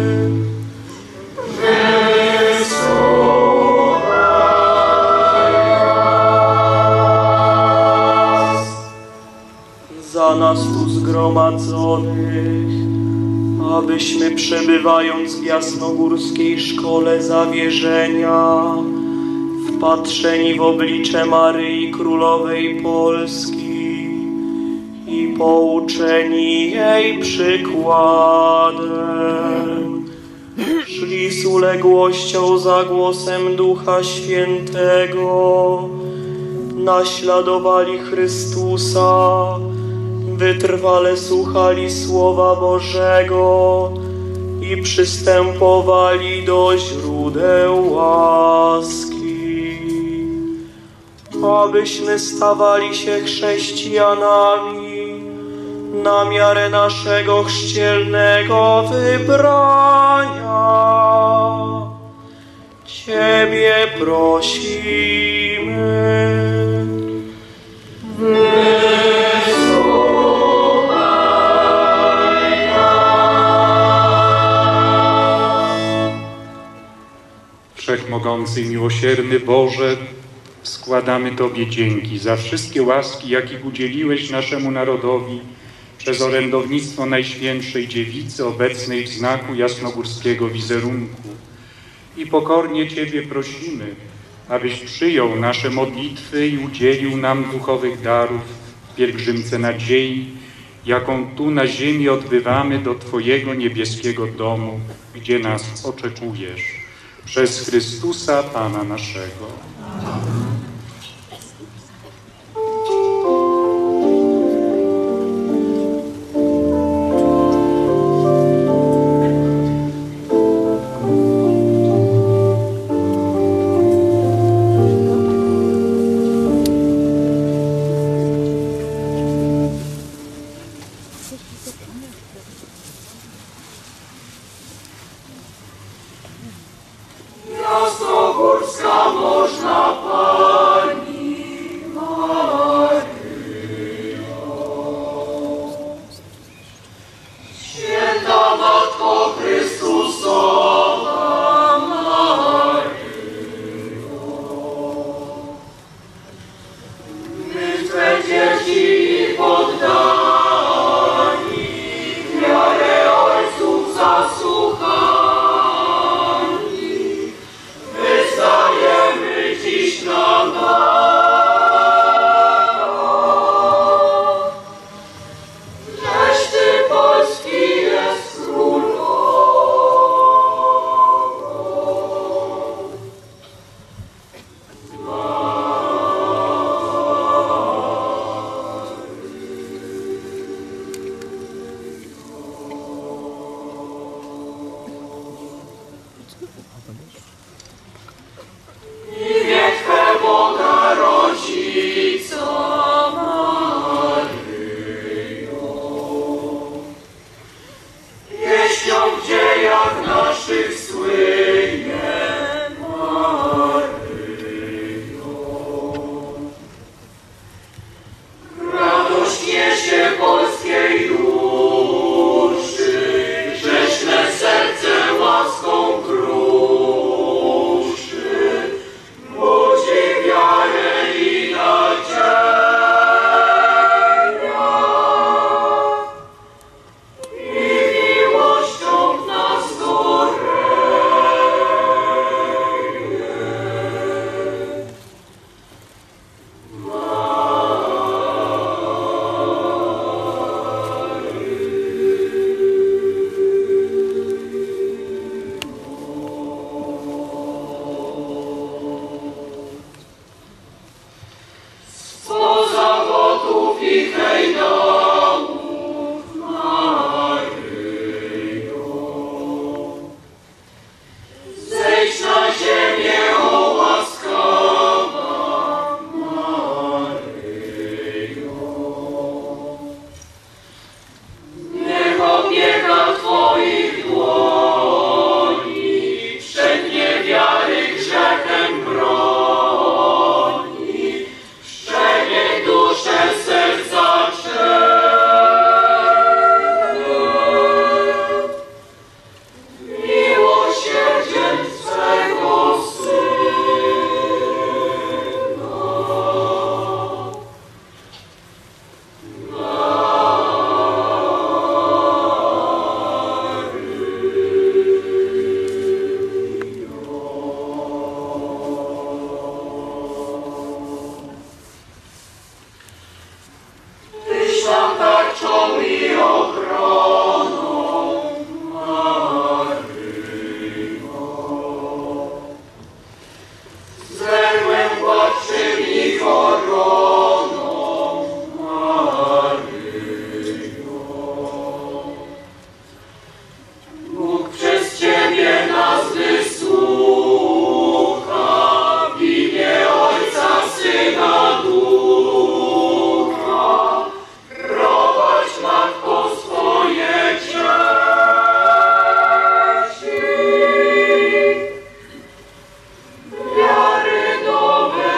Za nas tu zgromadzonych, abyśmy przebywając w jasnogórskiej szkole zawierzenia, wpatrzeni w oblicze Maryi Królowej Polski i pouczeni jej przykładem, szli z uległością za głosem Ducha Świętego, naśladowali Chrystusa, wytrwale słuchali Słowa Bożego i przystępowali do źródeł łaski, abyśmy stawali się chrześcijanami na miarę naszego chrzcielnego wybrania. Ciebie prosimy. Wszechmogący i miłosierny Boże, składamy Tobie dzięki za wszystkie łaski, jakich udzieliłeś naszemu narodowi przez orędownictwo Najświętszej Dziewicy obecnej w znaku jasnogórskiego wizerunku. I pokornie Ciebie prosimy, abyś przyjął nasze modlitwy i udzielił nam duchowych darów w pielgrzymce nadziei, jaką tu na ziemi odbywamy do Twojego niebieskiego domu, gdzie nas oczekujesz. Przez Chrystusa Pana naszego. Jasnogórska można Pani Maryjo. Święta Matko Chrystusowa Maryjo. My Twe dzieci i poddani, wiarę Ojców zasłuchani, dziś na nogach, żeś Ty Polski jest królową. Maryjo. grzechotów i hejdołów, Maryjo. Zejdź na ziemię, o łaskawa Maryjo. Niech opieka Twoich dłoni przed niewiary grzechem broni, wszczepie duszę serca czerne, miłosierdziem swego Syna. Tyś nam tarczą i ochroną, Maryjo. Zerłem władczym i koroną, Maryjo. Bóg przez Ciebie nas wysłucha, w imię Ojca, Syna, Ducha. Prowadź, Matko, swoje dzieci, wiary nowe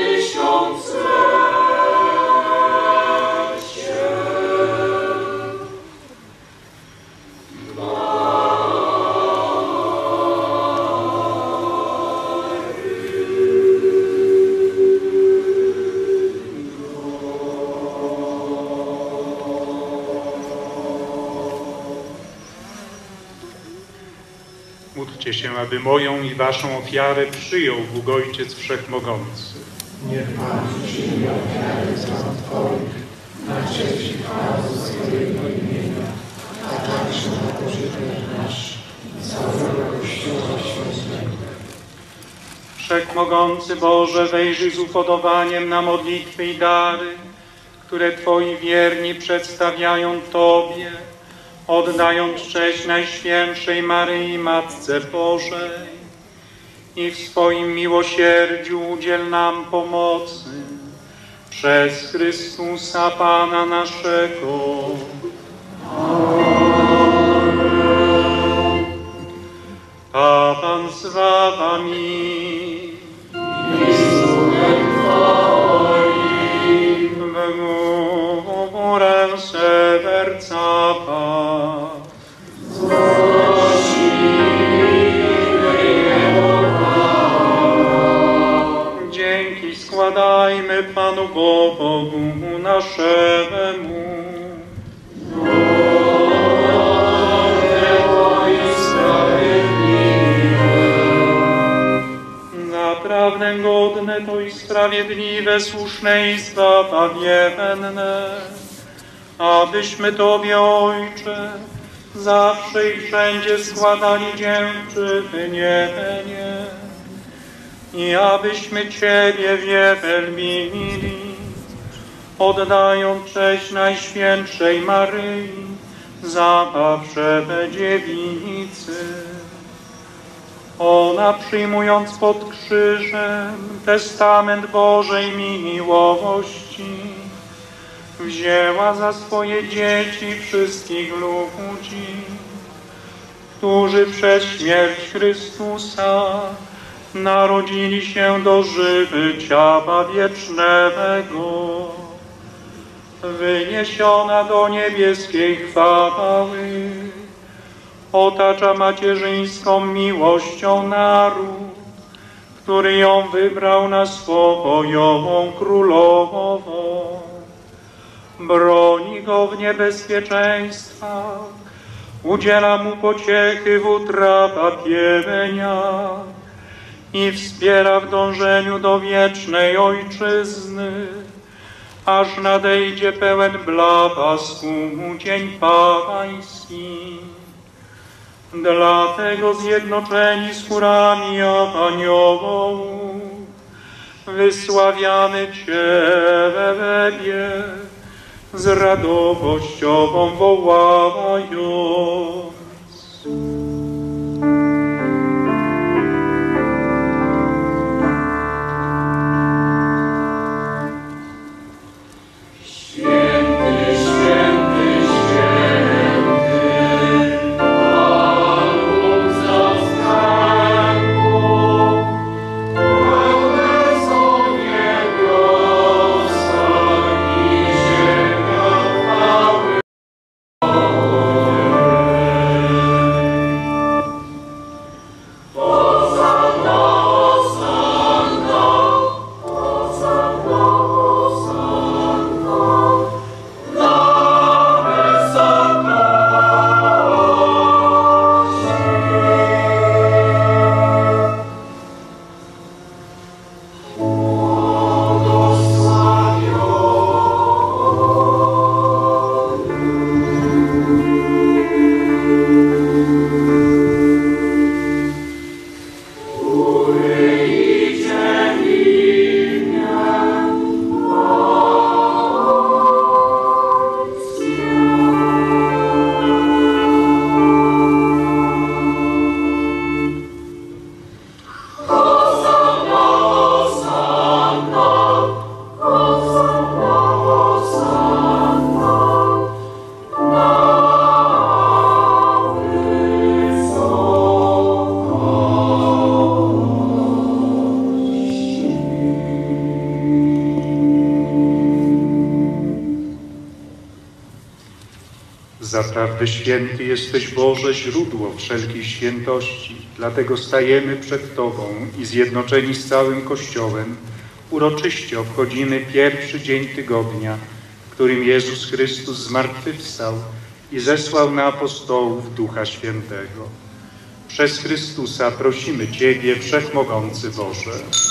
tysiąclecie. Módlcie się, aby moją i waszą ofiarę przyjął Bóg Ojciec Wszechmogący. Niech Pan przyjmie ofiarę za Twoich, na cześć i chwałę swojego imienia, a także na pożytek nasz i całego Kościoła Świętego. Wszechmogący Boże, wejrzyj z upodobaniem na modlitwy i dary, które Twoi wierni przedstawiają Tobie, oddając cześć Najświętszej Maryi, Matce Bożej. I w swoim miłosierdziu udziel nam pomocy przez Chrystusa Pana naszego. A Pan z Wami. W górę serca Pan. Dzięki składajmy Panu Bogu naszemu. Naprawdę godne to i sprawiedliwe, słuszne i zbawienne, abyśmy Tobie, Ojcze, zawsze i wszędzie składali dziękczynienie i abyśmy Ciebie wielbili, oddając cześć Najświętszej Maryi, zawsze dziewicy. Ona, przyjmując pod krzyżem testament Bożej miłości, wzięła za swoje dzieci wszystkich ludzi, którzy przez śmierć Chrystusa narodzili się do życia wiecznego. Wyniesiona do niebieskiej chwały, otacza macierzyńską miłością naród, który ją wybrał na swoją królową. Broni go w niebezpieczeństwach, udziela mu pociechy w utrapieniach i wspiera w dążeniu do wiecznej ojczyzny, aż nadejdzie pełen blasku dzień pański. Dlatego zjednoczeni z chórami aniołów wysławiamy Ciebie, z radowościową wołając. Zaprawdę święty jesteś, Boże, źródło wszelkiej świętości. Dlatego stajemy przed Tobą i zjednoczeni z całym Kościołem uroczyście obchodzimy pierwszy dzień tygodnia, w którym Jezus Chrystus zmartwychwstał i zesłał na apostołów Ducha Świętego. Przez Chrystusa prosimy Ciebie, Wszechmogący Boże.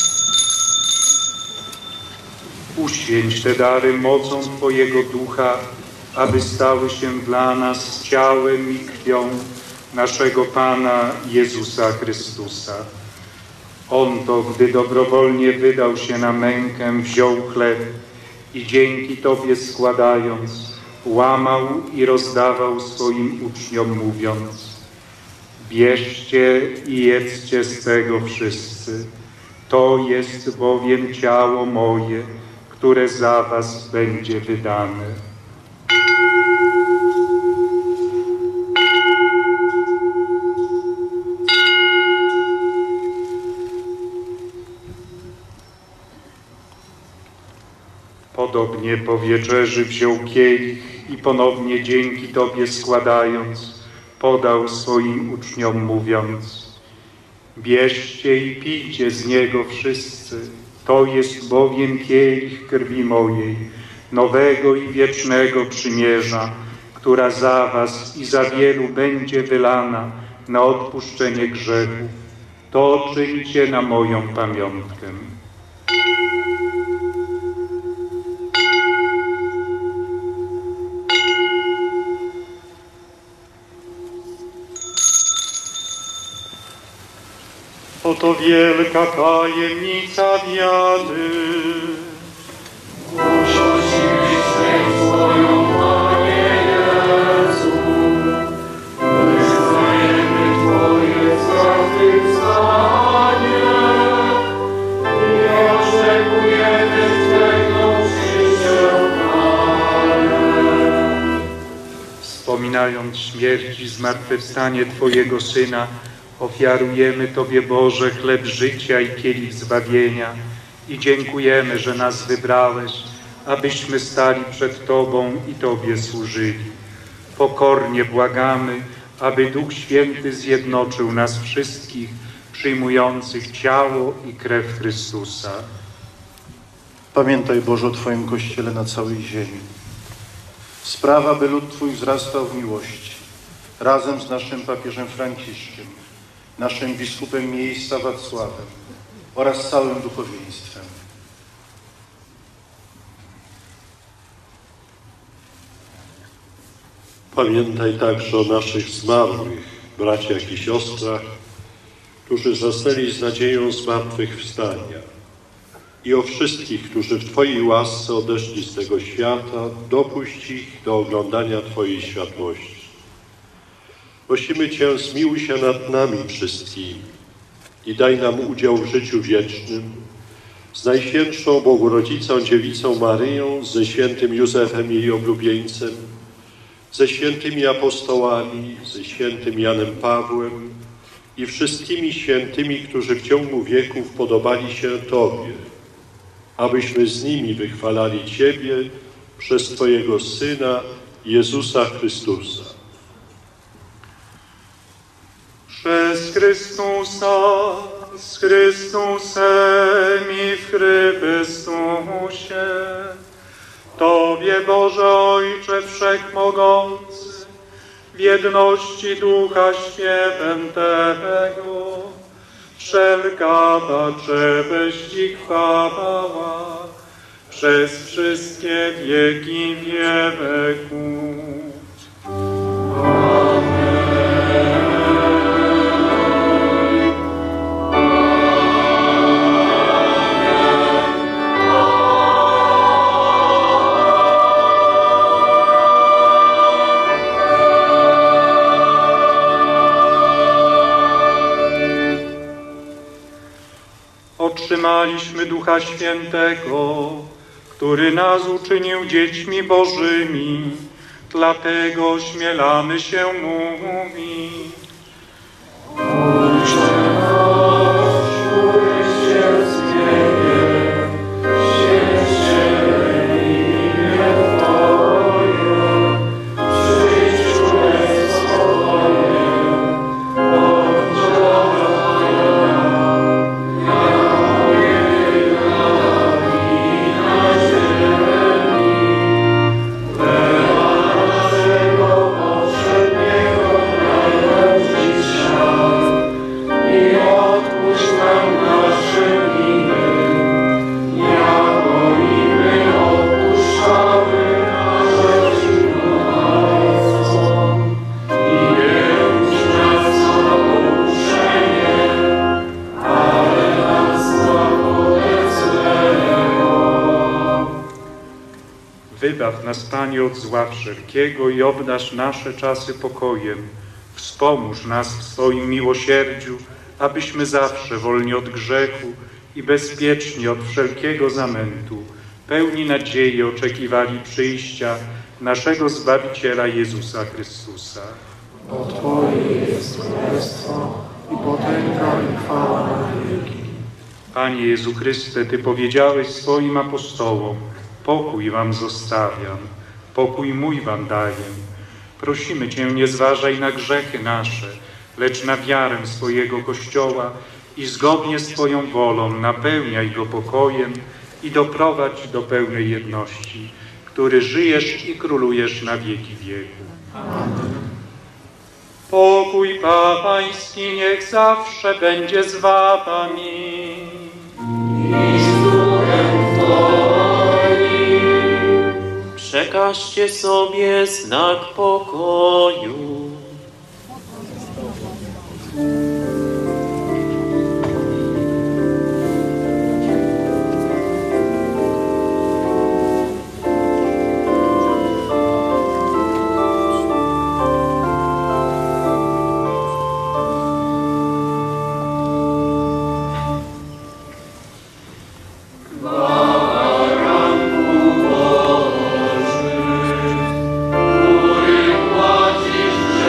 Uświęć te dary mocą Twojego Ducha, aby stały się dla nas ciałem i krwią naszego Pana Jezusa Chrystusa. On to, gdy dobrowolnie wydał się na mękę, wziął chleb i dzięki Tobie składając, łamał i rozdawał swoim uczniom, mówiąc: bierzcie i jedzcie z tego wszyscy. To jest bowiem ciało moje, które za was będzie wydane. Podobnie po wieczerzy wziął kielich i ponownie dzięki Tobie składając, podał swoim uczniom, mówiąc: bierzcie i pijcie z niego wszyscy, to jest bowiem kielich krwi mojej, nowego i wiecznego przymierza, która za was i za wielu będzie wylana na odpuszczenie grzechów. To czyńcie na moją pamiątkę. Oto wielka tajemnica wiary. Głosimy Twoją, Panie Jezu, wyznajemy Twoje zmartwychwstanie i oczekujemy Twego przyjścia w chwale. Wspominając śmierć i zmartwychwstanie Twojego Syna, ofiarujemy Tobie, Boże, chleb życia i kielich zbawienia i dziękujemy, że nas wybrałeś, abyśmy stali przed Tobą i Tobie służyli. Pokornie błagamy, aby Duch Święty zjednoczył nas wszystkich, przyjmujących ciało i krew Chrystusa. Pamiętaj, Boże, o Twoim Kościele na całej ziemi. Sprawa, by lud Twój wzrastał w miłości, razem z naszym papieżem Franciszkiem, naszym biskupem miejsca Wacławem oraz całym duchowieństwem. Pamiętaj także o naszych zmarłych braciach i siostrach, którzy zasnęli z nadzieją zmartwychwstania. i o wszystkich, którzy w Twojej łasce odeszli z tego świata, dopuść ich do oglądania Twojej światłości. Prosimy Cię, zmiłuj się nad nami wszystkimi i daj nam udział w życiu wiecznym z Najświętszą Bogorodzicą Dziewicą Maryją, ze świętym Józefem jej oblubieńcem, ze świętymi apostołami, ze świętym Janem Pawłem i wszystkimi świętymi, którzy w ciągu wieków podobali się Tobie, abyśmy z nimi wychwalali Ciebie przez Twojego Syna, Jezusa Chrystusa. Przez Chrystusa, z Chrystusem i w Chrystusie, Tobie, Boże Ojcze Wszechmogący, w jedności Ducha Świętego, wszelka cześć i chwała przez wszystkie wieki wieków. Otrzymaliśmy Ducha Świętego, który nas uczynił dziećmi Bożymi, dlatego ośmielamy się mówić. Ojcze nasz, któryś jest w niebie, święć się imię Twoje, przyjdź królestwo Twoje, bądź wola Twoja, Wybaw nas, Panie, od zła wszelkiego i obdarz nasze czasy pokojem. Wspomóż nas w swoim miłosierdziu, abyśmy zawsze wolni od grzechu i bezpieczni od wszelkiego zamętu, pełni nadziei oczekiwali przyjścia naszego Zbawiciela Jezusa Chrystusa. Bo Twoje jest królestwo i potęga i chwała na wieki. Panie Jezu Chryste, Ty powiedziałeś swoim apostołom: pokój wam zostawiam, pokój mój wam daję. Prosimy Cię, nie zważaj na grzechy nasze, lecz na wiarę swojego Kościoła i zgodnie z Twoją wolą napełniaj go pokojem i doprowadź do pełnej jedności, który żyjesz i królujesz na wieki wieków. Amen. Pokój Pański niech zawsze będzie z wami. I z duchem Twoim. Przekażcie sobie znak pokoju. Który płacisz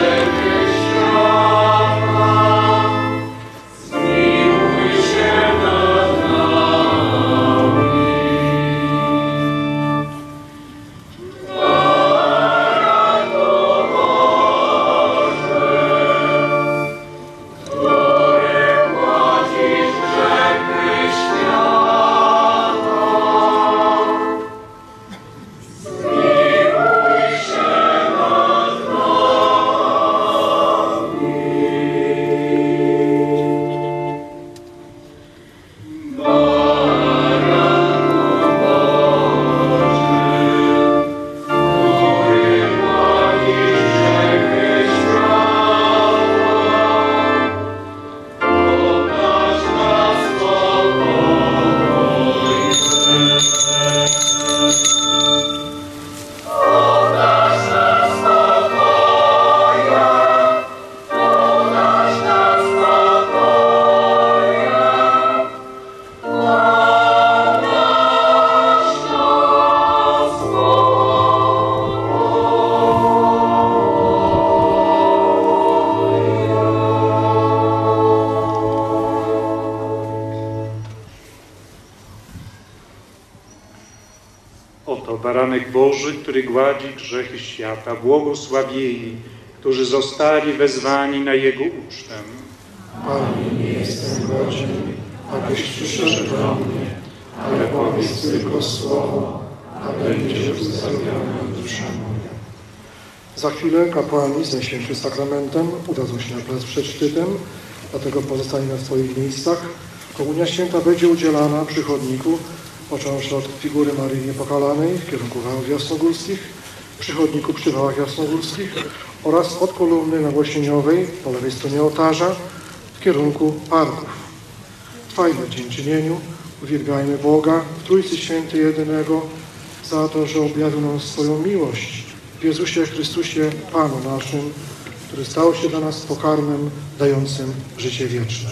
Boży, który gładzi grzechy świata, błogosławieni, którzy zostali wezwani na Jego ucztę. Panie, nie jestem godzien, abyś przyszedł do mnie, ale powiedz tylko słowo, a będzie uzdrowiona dusza moja. Za chwilę kapłani z Najświętszym Sakramentem udadzą się na plac przed szczytem, dlatego pozostanie na swoich miejscach. Komunia Święta będzie udzielana przy chodniku, począwszy od figury Maryi Niepokalanej w kierunku wałów jasnogórskich, przy chodniku przy wałach jasnogórskich oraz od kolumny nagłośnieniowej po lewej stronie ołtarza w kierunku parków. Trwajmy w dziękczynieniu, uwielbiajmy Boga w Trójcy Świętej jedynego za to, że objawił nam swoją miłość w Jezusie Chrystusie, Panu naszym, który stał się dla nas pokarmem dającym życie wieczne.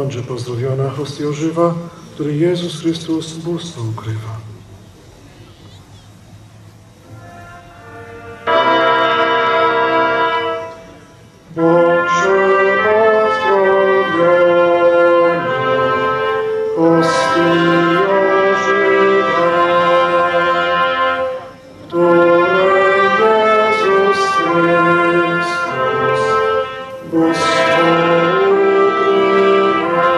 mądrze pozdrowiona hostia żywa, który Jezus Chrystus bóstwo ukrywa. Bądźże pozdrowiona hostia żywa, której Jezus Chrystus bóstwo ukrywa.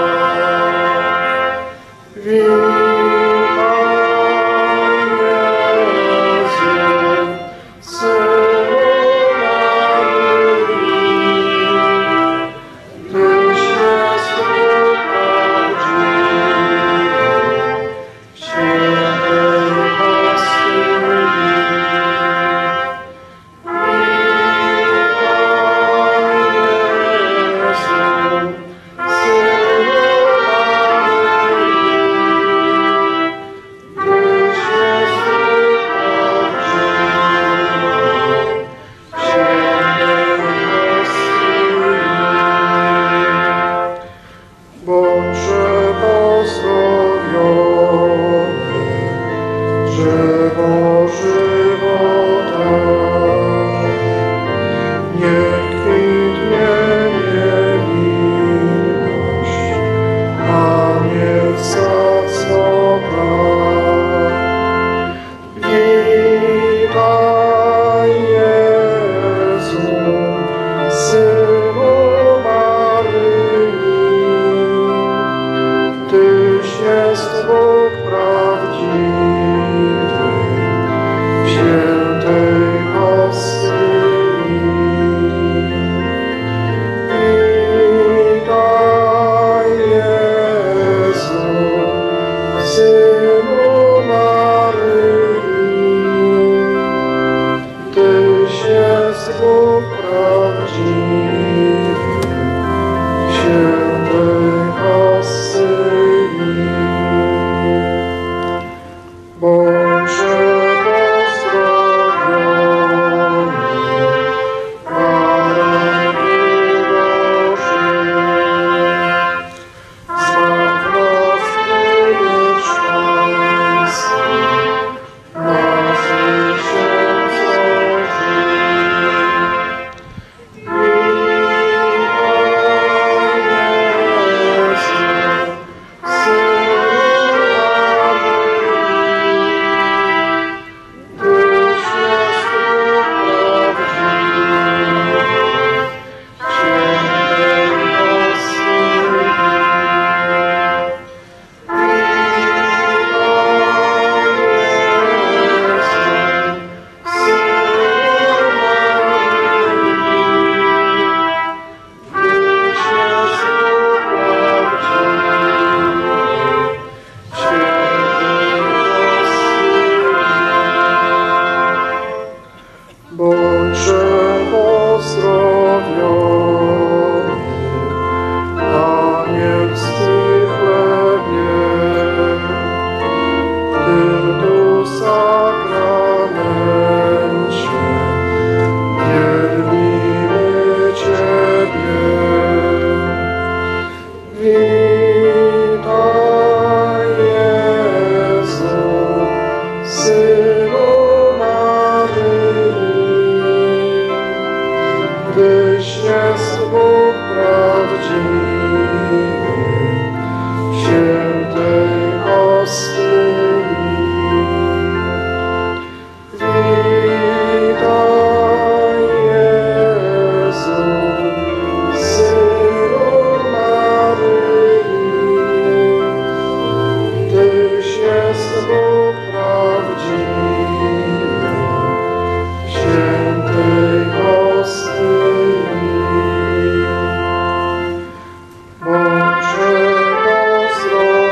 Bądźże pozdrowiona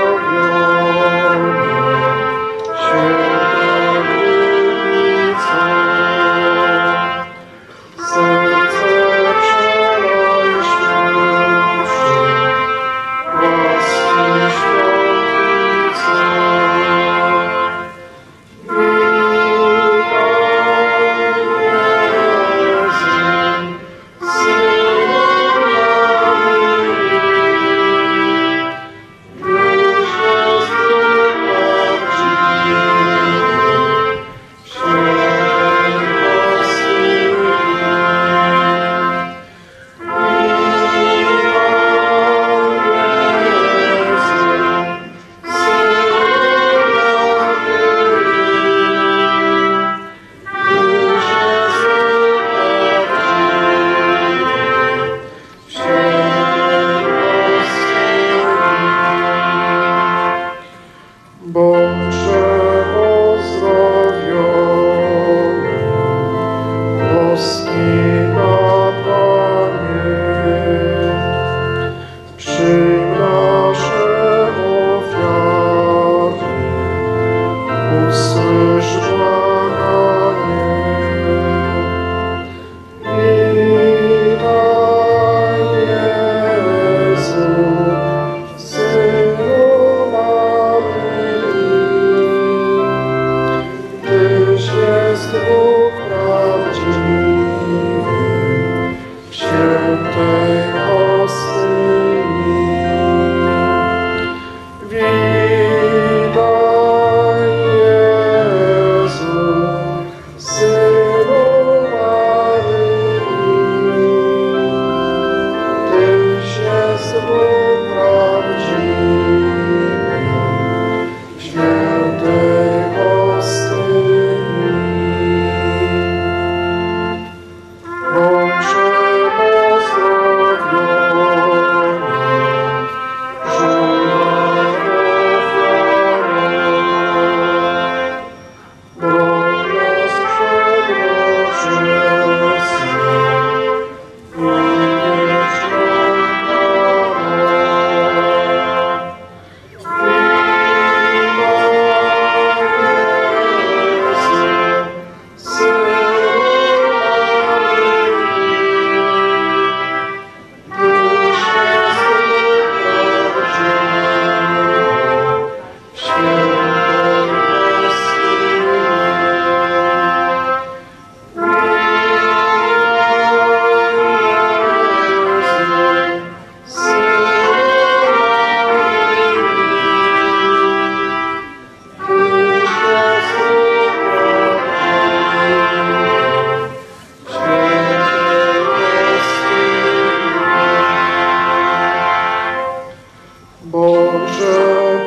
bądźże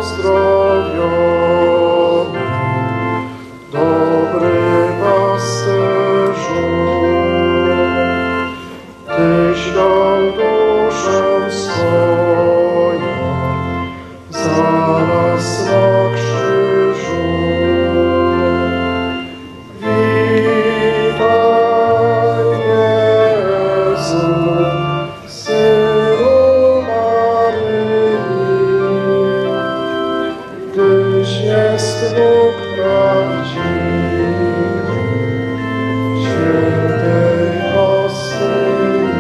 pozdrowiony, dobry pasterzu. Tyś dał duszę swoją za nas na krzyżu. Witaj, Jezu, Synu Maryi, Tyś jest Bóg prawdziwy, świętej Hostyi.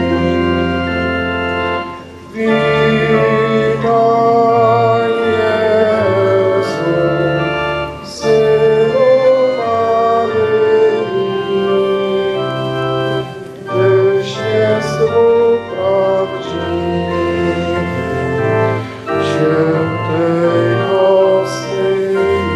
Witaj, Jezu, Synu Maryi, Tyś jest Bóg prawdziwy, świętej Hostyi.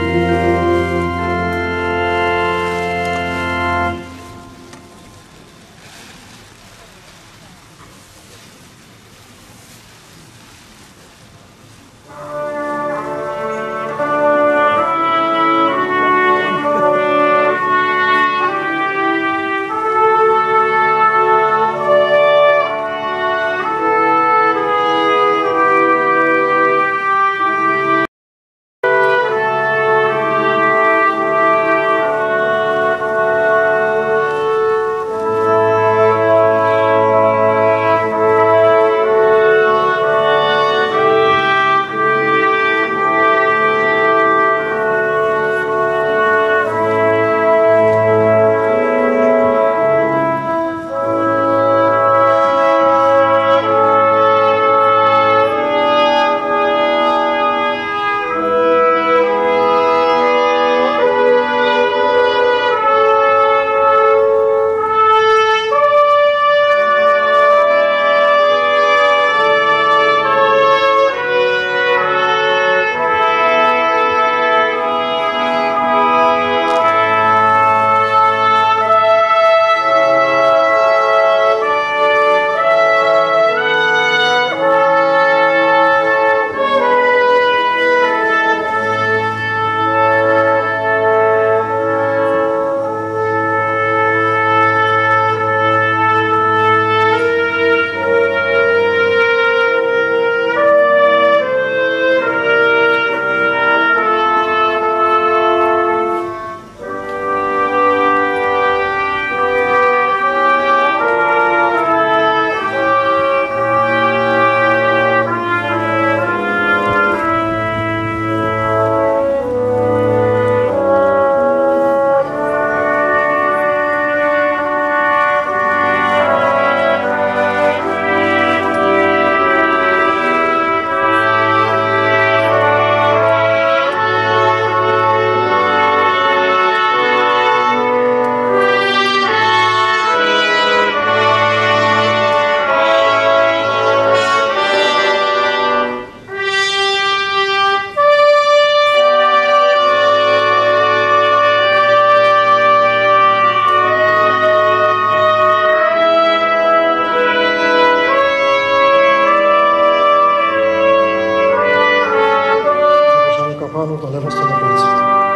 na lewą stronę placu.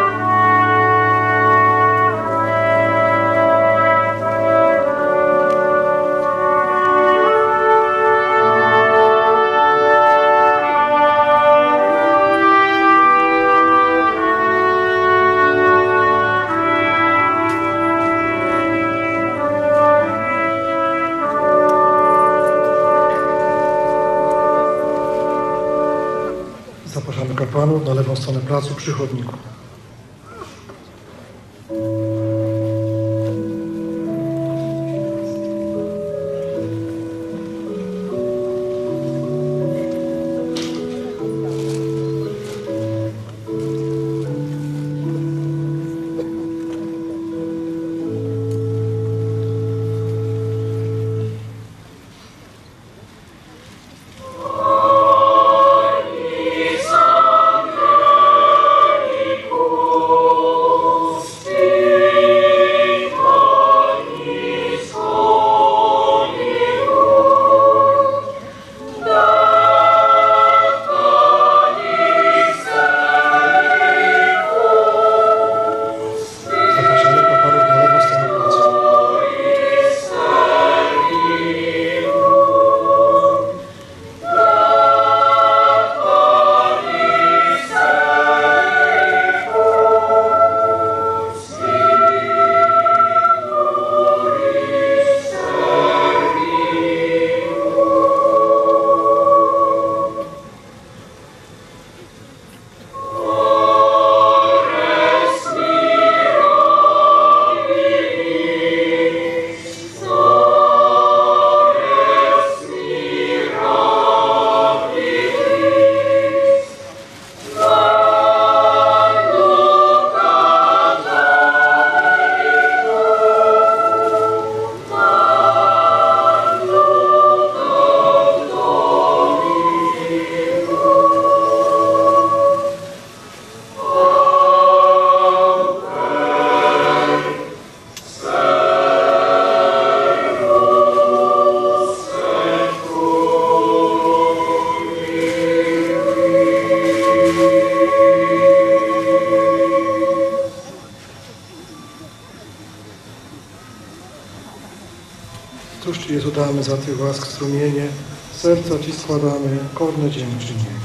Zapraszamy kapłanów na lewą stronę placu przy chodniku. Oni są wielki Cóż Ci, Jezu, damy za Tych łask strumienie, serca Ci składamy korne dziękczynienie.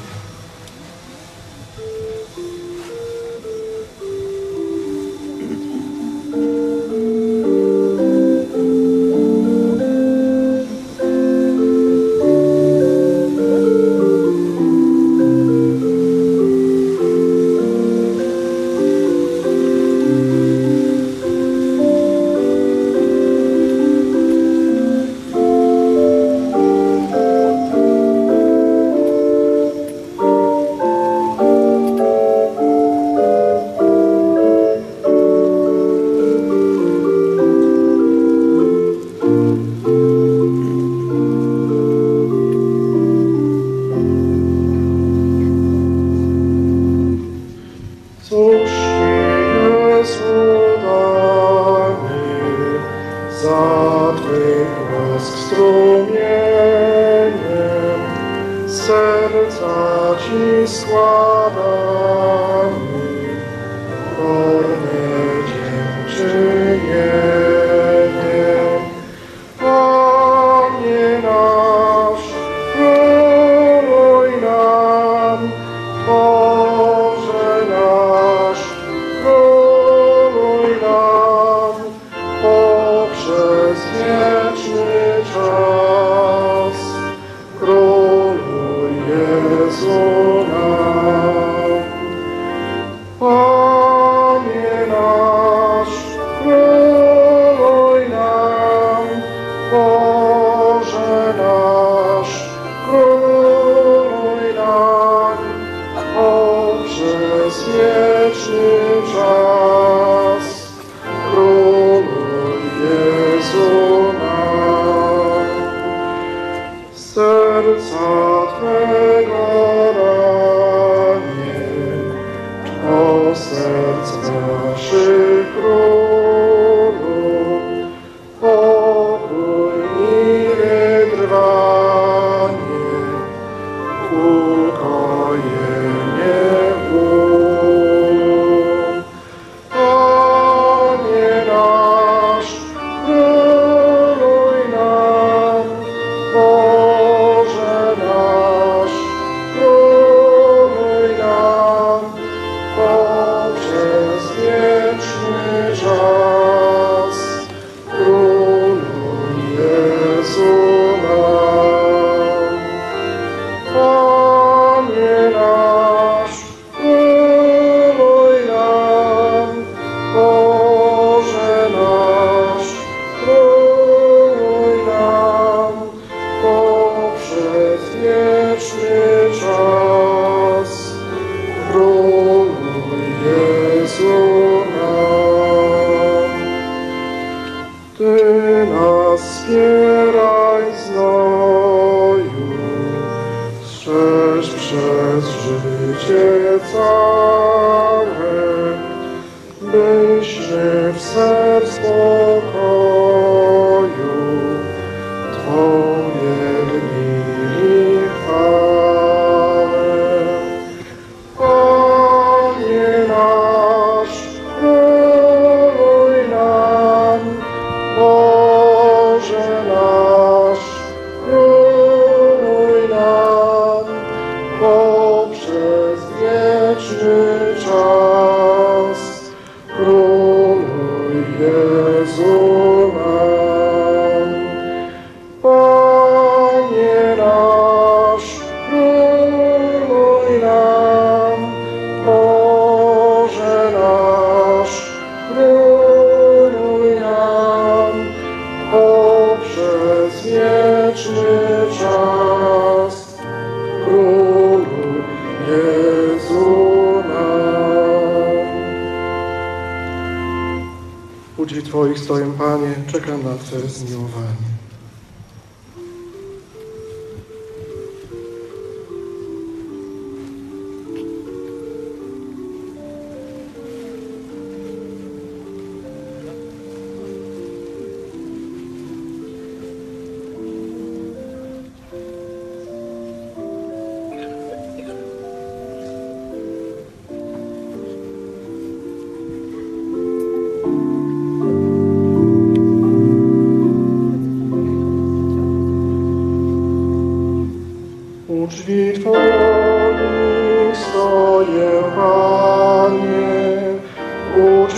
Czekam na Twe zmiłowanie.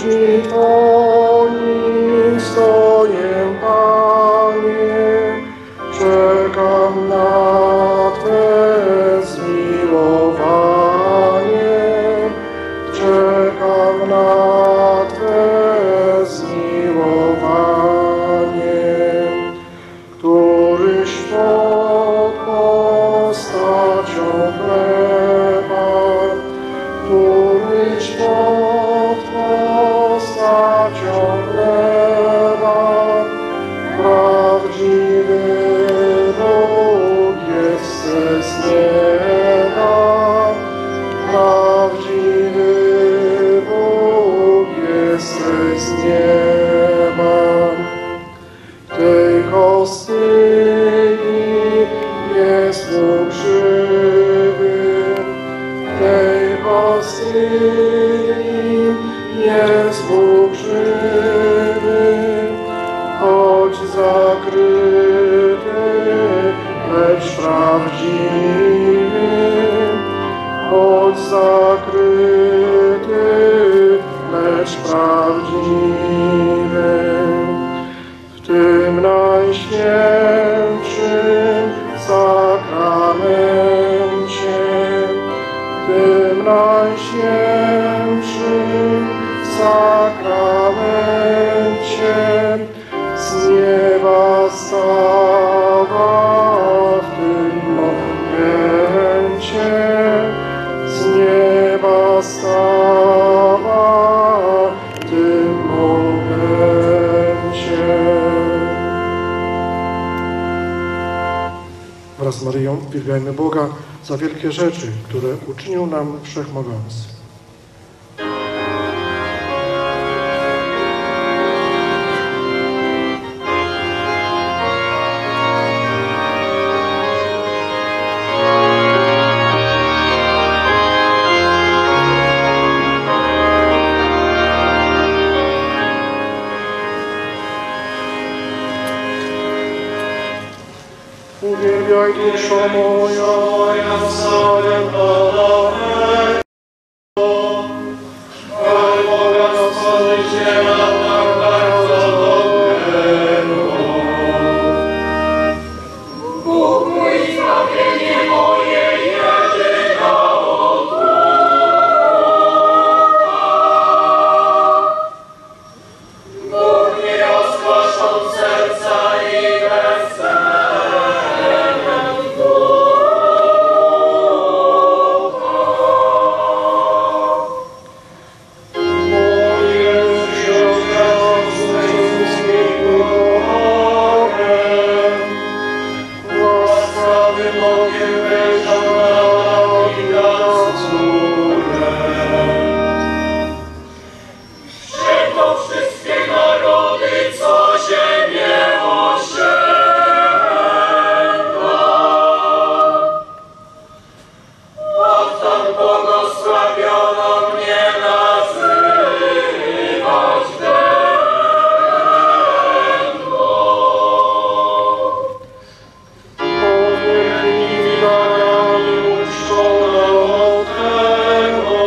dziećmi Twoim stoję, Panie, czekam na Twe zmiłowanie, czekam na Twe zmiłowanie, któryś pod postacią chleba, któryś pod postacią chleba, prawdziwy Bóg jesteś z nieba, prawdziwy Bóg jesteś z nieba. Tej hostyi jest Bóg żywy, tej hostyi jest Bóg żywy, choć zakryty, lecz prawdziwy, choć zakryty, lecz prawdziwy. W tym najświętszym sakramencie, w tym najświętszym sakramencie, z nieba stała w tym momencie, z nieba stała w tym momencie. Wraz z Maryją uwielbiajmy Boga za wielkie rzeczy, które uczynił nam Wszechmogący. Uwielbiaj duszo moja, wzajemnie Boga, chwal Boga Stworzyciela, tak bardzo dobrego. Bóg mój, zbawienie moje, jedyna otucha. Bóg mi rozkoszą serca i weselem ducha. Moje życie zwycięskim górem, łaskawym okiem wejrzał na gwiazdurę. Wszedł wszystkie narody, co ziemię osiedla. Odtąd błogosławiono mnie nazywać będą. Powiekli darami uczczono tego,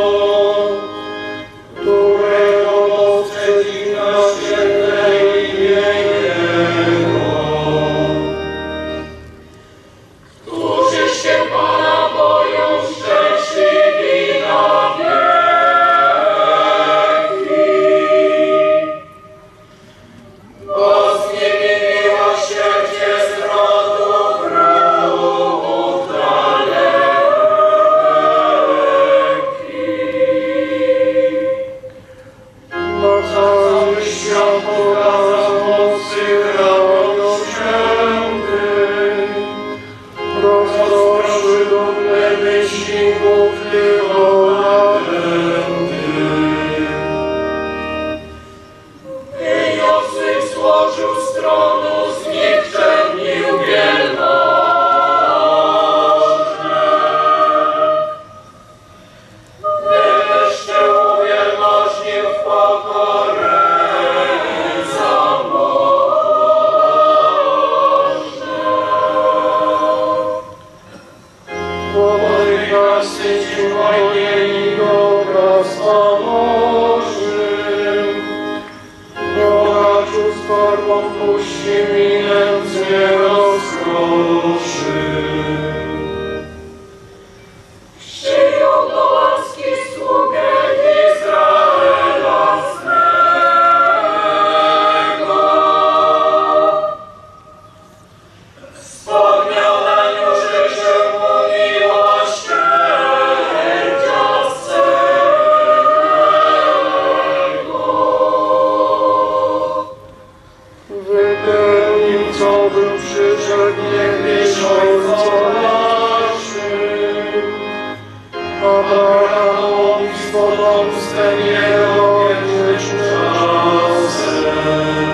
którego dostrzegli na święte imię Jego. Którzy się Pana boją, szczęśliwi na wieki. Bo z nimi miłosierdzie z rodu w ród daleki. Na cały świat pokazał mocy kraju święty, rozproszył dumne wysiłków Jego talenty. Wyniosłych złożył z tronu, znikczemnił wielmożne. Wywyższył, uwielmożnił w pokorę zamożne. Wody nasycił, a jej obraz nałożył. opuści mi nędznie rozkoszy. Przyjął do łaski sługę Izraela swego. Wspomniał na nią, że się mu miłosierdzia swego. Wypełnił, co był przyrzekł niegdyś ojcom naszym, Abrahamowi z potomstwem jego wiecznym czasem.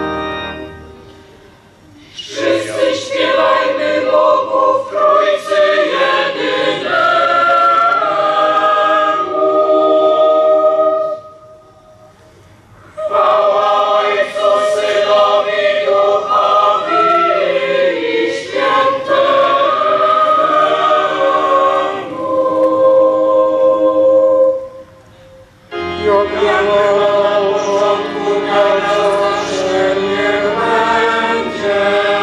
Wszyscy śpiewajmy Bogu w Trójcy jedynemu. Chwała Ojcu, Synowi, Duchowi i Świętemu. Jak była na początku, tak zawsze niech będzie.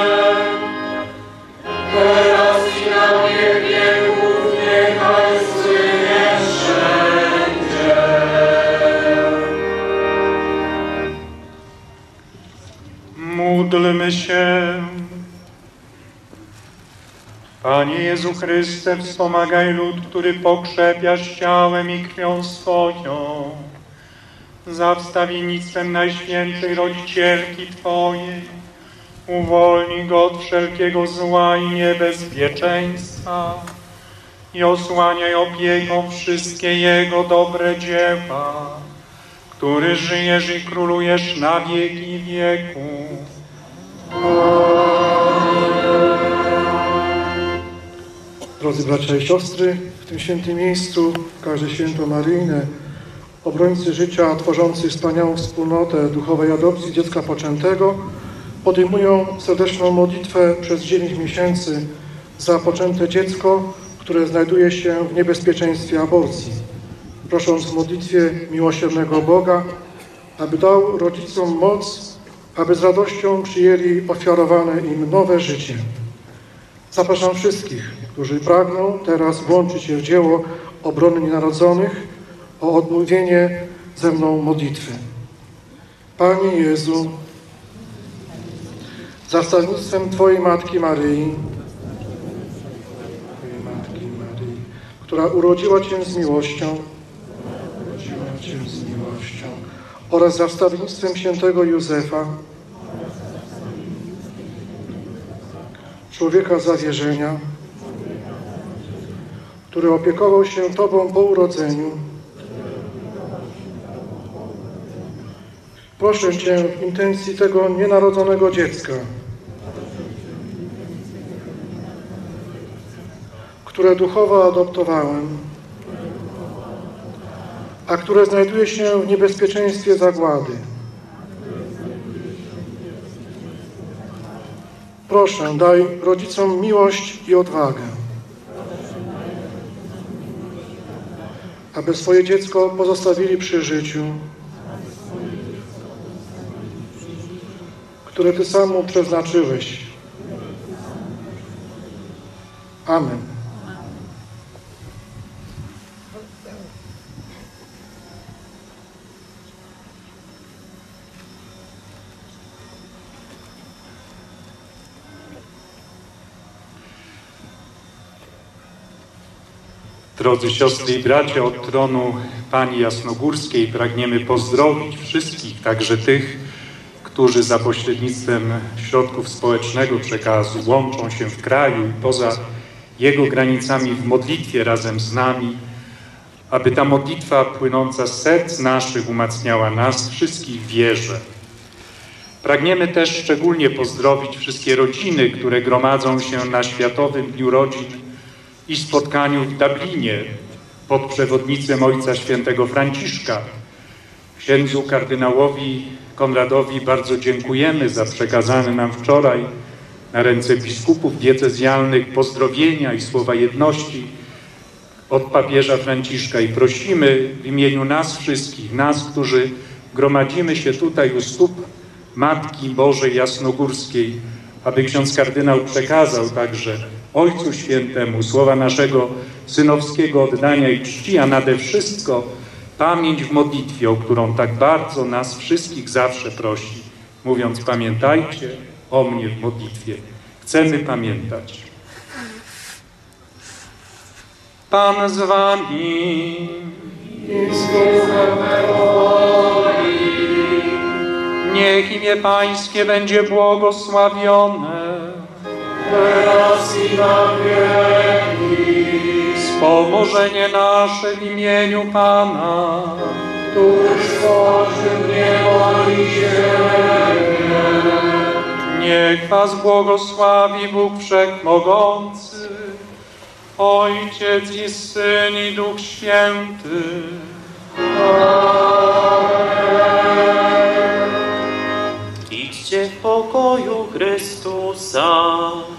Teraz i na wiek wieków niechaj złynie wszędzie. Módlmy się. Panie Jezu Chryste, wspomagaj lud, który pokrzepiasz ciałem i krwią swoją, za wstawiennictwem Najświętszej Rodzicielki Twojej. Uwolnij go od wszelkiego zła i niebezpieczeństwa i osłaniaj opieką wszystkie Jego dobre dzieła, który żyjesz i królujesz na wieki wieków. Drodzy bracia i siostry, w tym świętym miejscu, każde święto maryjne, obrońcy życia, tworzący wspaniałą wspólnotę duchowej adopcji dziecka poczętego, podejmują serdeczną modlitwę przez dziewięć miesięcy za poczęte dziecko, które znajduje się w niebezpieczeństwie aborcji, prosząc w modlitwie miłosiernego Boga, aby dał rodzicom moc, aby z radością przyjęli ofiarowane im nowe życie. Zapraszam wszystkich, którzy pragną teraz włączyć się w dzieło obrony nienarodzonych, o odmówienie ze mną modlitwy. Panie Jezu, zastępstwem Twojej Matki Maryi, Twojej Matki Maryi, która urodziła Cię z miłością, urodziła Cię z miłością, oraz za wstawiennictwem świętego Józefa, człowieka zawierzenia, który opiekował się Tobą po urodzeniu. Proszę Cię w intencji tego nienarodzonego dziecka, które duchowo adoptowałem, a które znajduje się w niebezpieczeństwie zagłady. Proszę, daj rodzicom miłość i odwagę, aby swoje dziecko pozostawili przy życiu, które Ty sam mu przeznaczyłeś. Amen. Drodzy siostry i bracia, od tronu Pani Jasnogórskiej pragniemy pozdrowić wszystkich, także tych, którzy za pośrednictwem środków społecznego przekazu łączą się w kraju i poza jego granicami w modlitwie razem z nami, aby ta modlitwa płynąca z serc naszych umacniała nas wszystkich w wierze. Pragniemy też szczególnie pozdrowić wszystkie rodziny, które gromadzą się na Światowym Dniu Rodzin i spotkaniu w Dublinie pod przewodnictwem Ojca Świętego Franciszka. Księdzu kardynałowi Konradowi bardzo dziękujemy za przekazane nam wczoraj na ręce biskupów diecezjalnych pozdrowienia i słowa jedności od papieża Franciszka i prosimy w imieniu nas wszystkich, nas, którzy gromadzimy się tutaj u stóp Matki Bożej Jasnogórskiej, aby ksiądz kardynał przekazał także Ojcu Świętemu słowa naszego synowskiego oddania i czci, a nade wszystko pamięć w modlitwie, o którą tak bardzo nas wszystkich zawsze prosi, mówiąc: pamiętajcie o mnie w modlitwie. Chcemy pamiętać. Pan z wami. Niech imię Pańskie będzie błogosławione. Teraz i na wieki. Wspomożenie nasze w imieniu Pana, który stworzył niebo i ziemię. Niech was błogosławi Bóg Wszechmogący, Ojciec i Syn i Duch Święty. Idźcie w pokoju Chrystusa.